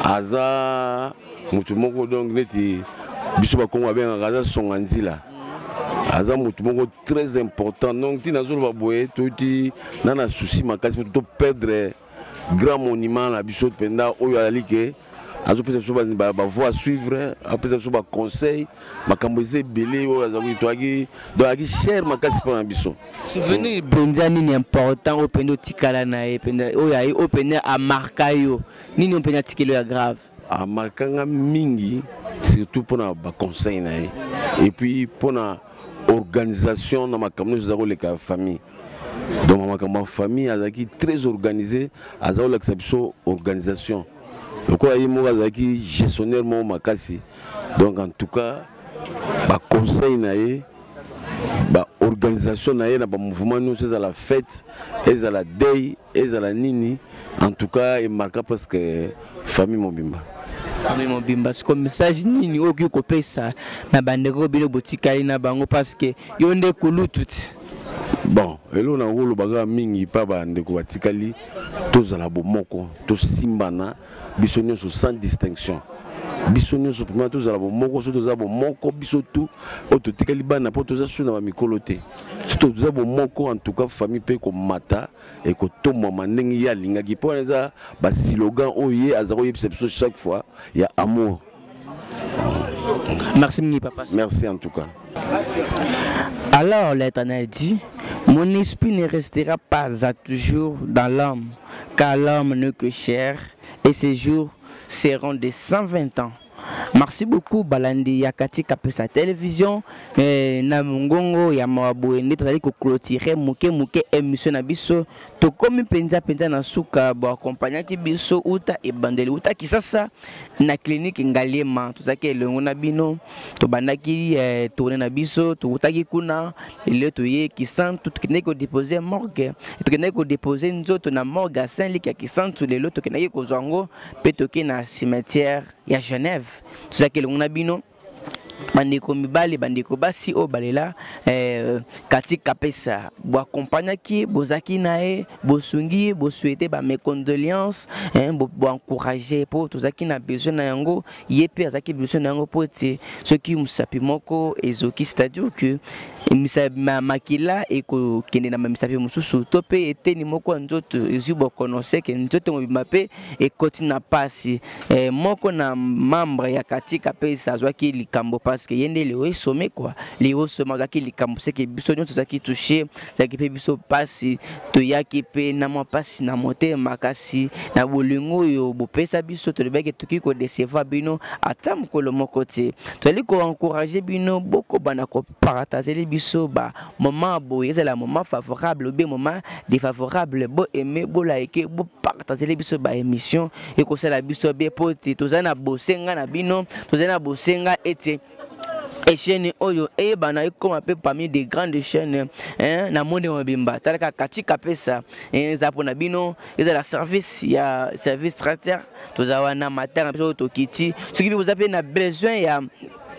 Aza mutu moko donc neti biso ba kongo benga aza songanzila. Aza mutu moko très important donc ti nazolo ba boye toti nana souci makasi to perdre grand monument na biso penda oyo alike azo pesa so ba voie suivre apesa so ba conseil makambo eze belé oyo azawi toaki doaki cher makasi pa na biso. Souvenir bonza nini important o pendo tikala na e penda oyo ai o penda a marka yo nini o penda tikelo ya grave a markanga mingi surtout pour na ba conseil na e et puis pour na organisation dans ma famille les famille donc ma famille azaki très organisée azao l'exception organisation donc il mo azaki gestionnaire mo makasi donc en tout cas ba conseil naé ba organisation naé na ba mouvement nous c'est à la fête et à la day et à la nini en tout cas il marque parce que famille Mobimba. Famille Mobimba, c'est comme message nini oki kopesa na bandeko bino botikali na bango parce que yonde kulu tout. Bon, elo na ngolo baga mingi pa bandeko batikali tozala bomoko, to simbana biso nyonso sans distinction. Biso nyonso pour tozala bomoko, so tozala bomoko biso tout ototikali bana po toza suna ba mikolo te. So tozala bomoko en tout cas famille pe ko mata et ko tomba manengi ya linga ki po eza ba slogan oye azaro yebisa chaque fois il y a amour. Merci mini papa. Merci en tout cas. Alors l'Éternel dit, mon esprit ne restera pas à toujours dans l'homme, car l'homme n'est que chair et ses jours seront de 120 ans. Merci beaucoup Balandi Yakati Kapesa Télévision na mungongo ya mawaboende tozali ko clôturer muke émission na biso to komi penza na suka bo accompagner ki biso uta ebandeli uta kisasa na clinique Ngaliema tozaki elongo na bino to bandaki tourner na biso to utaki kuna ile to ye kisantu tukine ko déposer morgue tukine ko déposer nzoto na morgue Saint-Luc ya kisantu lelo tukine ko zwango pe toke na cimetière ya Genève. Tout ça que l'on a bino bandeko mibali bandeko basi o balela kati kapesa bo accompagner ki bozaki nae bosungi bo souhaiter ba mes condoléances bo encourager pour tout ça qui na besoin na yango yepe azaki besoin na yango pote ceux qui musapi moko ezoki c'est-à-dire que makila eko kende na misapi mususu tope eteni moko nzoto ezubo connaissait que nzoto mobima pe e continue pasi moko na membre ya kati kapesa azwaki likambo parce que yende le sommet quoi les sommet zaki likambo c'est que biso nyonso zaki touché zaki pe biso pasi to yaki pe na mo pasi na mote makasi na bolingo yo bopesa biso to lebeke tuki ko décevoir bino atam ko le moko te to ali ko encourager bino boko bana ko partager biso ba moment boye c'est la moment favorable ou bien moment défavorable bo aimer bo liker bo partager biso ba émission et ko sala biso be poti to zana bosenga na bino to zana bosenga ete et chaîne oyo et bana comme un peu parmi des grandes chaînes na monde mobimba talaka kati kapesa zapona bino eza la service ya service traiteur to zawana matin to kiti ce qui vous avez na besoin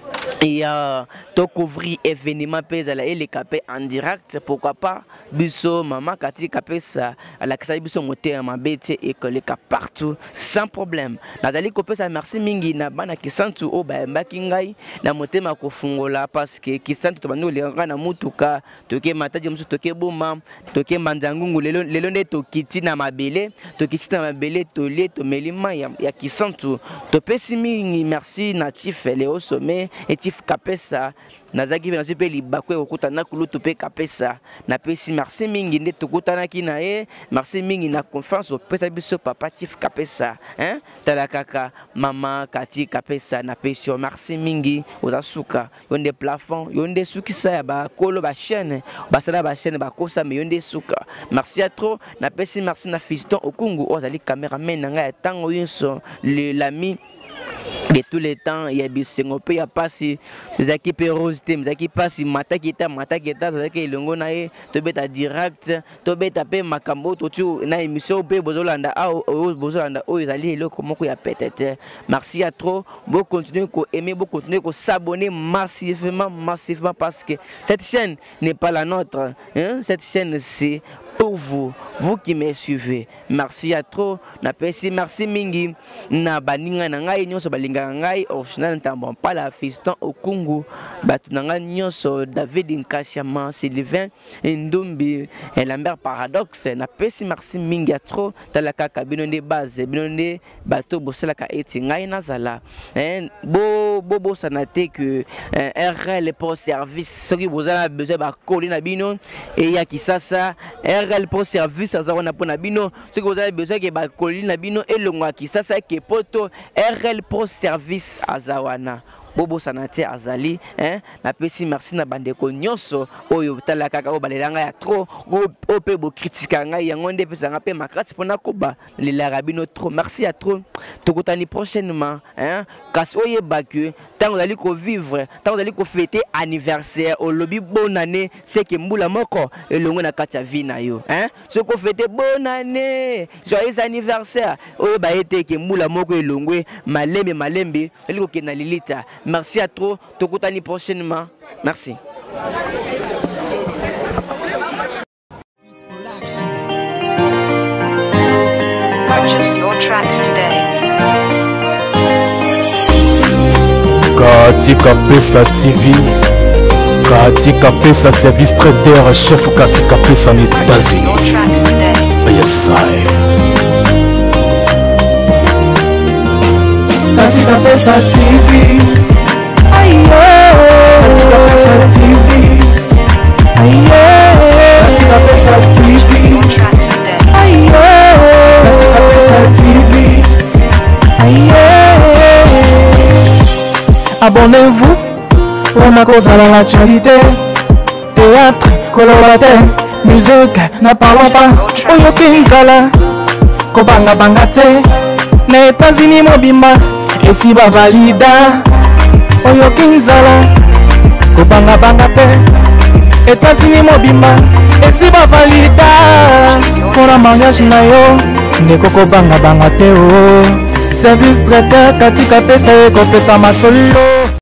et to couvrir événement pezala et les capé en direct, pourquoi pas biso maman kati capé ça à la kasa biso moté ma bête et que les cas partout sans problème nazali kopé ça merci mingi na bana kisantu o ba mbakingai na motema ko fungola parce que kisantu to bando le ngana mutuka toke mataji musu toke boma toke mandangungu lelo nde to kiti na mabele to kiti na mabele to lie to melima ya kisantu to pesi mingi merci natif le au sommet et kapesa nazaki na zipe libakwe kokutana kulutu pe kapesa na pesi merci mingi nde tukutana kina merci mingi na confiance pesa biso papa tif kapesa hein tala kaka mama kati kapesa na pesi merci mingi ozasuka yonde plafond yonde sukisa ya ba kolo ba chaîne basala ba chaîne ba kosa me yonde suka merci à trop na pesi merci na fiston okungu ozali cameraman nanga ya tango yinso l'ami de tous les temps, il y a bisengo pe ya pasi zaki pe rosité zaki pasi mata kita zaki longo na e to beta direct to beta pe makambo to tu na émission pe bozolanda o ezali eloko moko ya peut-être merci à trop vous continuez ko aimer vous continuez ko s'abonner massivement parce que cette chaîne n'est pas la nôtre hein? Cette chaîne c'est pour vous qui me suivez. Merci à trop. Merci mingi. Na baninga na ngai nyonso balinga ngai original ntambon pas la fiston okungu batunanga nyonso David Nkashama Sylvain Ndumbi et Lambert Paradoxe na pesi merci mingi à trop talaka kabino de base binonde bato bosala ka eti ngai nazala bo sanate que RL pour service ce qui vous a besoin ba kolina bino et ya kisasa RL pour service azana pona bino ce que vous avez besoin que ba kolina bino et longwa kisasa ke poto RL pour service azawana bobo sanate azali hein na pesi merci na bandeko nyonso oyo tala kaka o balelanga ya trop o pe bo critique ngai yango nde pesa nga pe makrasi pona koba le larabino trop merci à trop tokutani prochainement hein kasi oye baku tant vous allez ko vivre tant vous allez ko fêter anniversaire au lobby bonne année c'est que mbula moko elongo na katia vie na yo hein ce ko fêter bonne année joyeux anniversaire oyo ba ete ke mbula moko elongwe malembe eliko ke na lilita. Merci à trop. Tokutani prochainement. Merci. Purchase your tracks today. Katika Pesa TV, Katika Pesa Service Trader, chef Katika Pesa en États-Unis. Yes, I. Katika Pesa TV. Katika Pesa TV. Katika Pesa TV. Katika Pesa TV. Abonnez-vous pour ma cause à l'actualité. Théâtre, collaborateur, musique, n'a parlons pas. Oyo Kinzala, Kobanga Bangate, na États-Unis mobimba, et si ba valida. Oyo Kinzala, Kobanga Bangate, États-Unis mobimba, et si ba valida. Pour la mariage na yo, ndeko Kobanga Bangate o. Service traiteur Katika Pesa eko pesa masolo.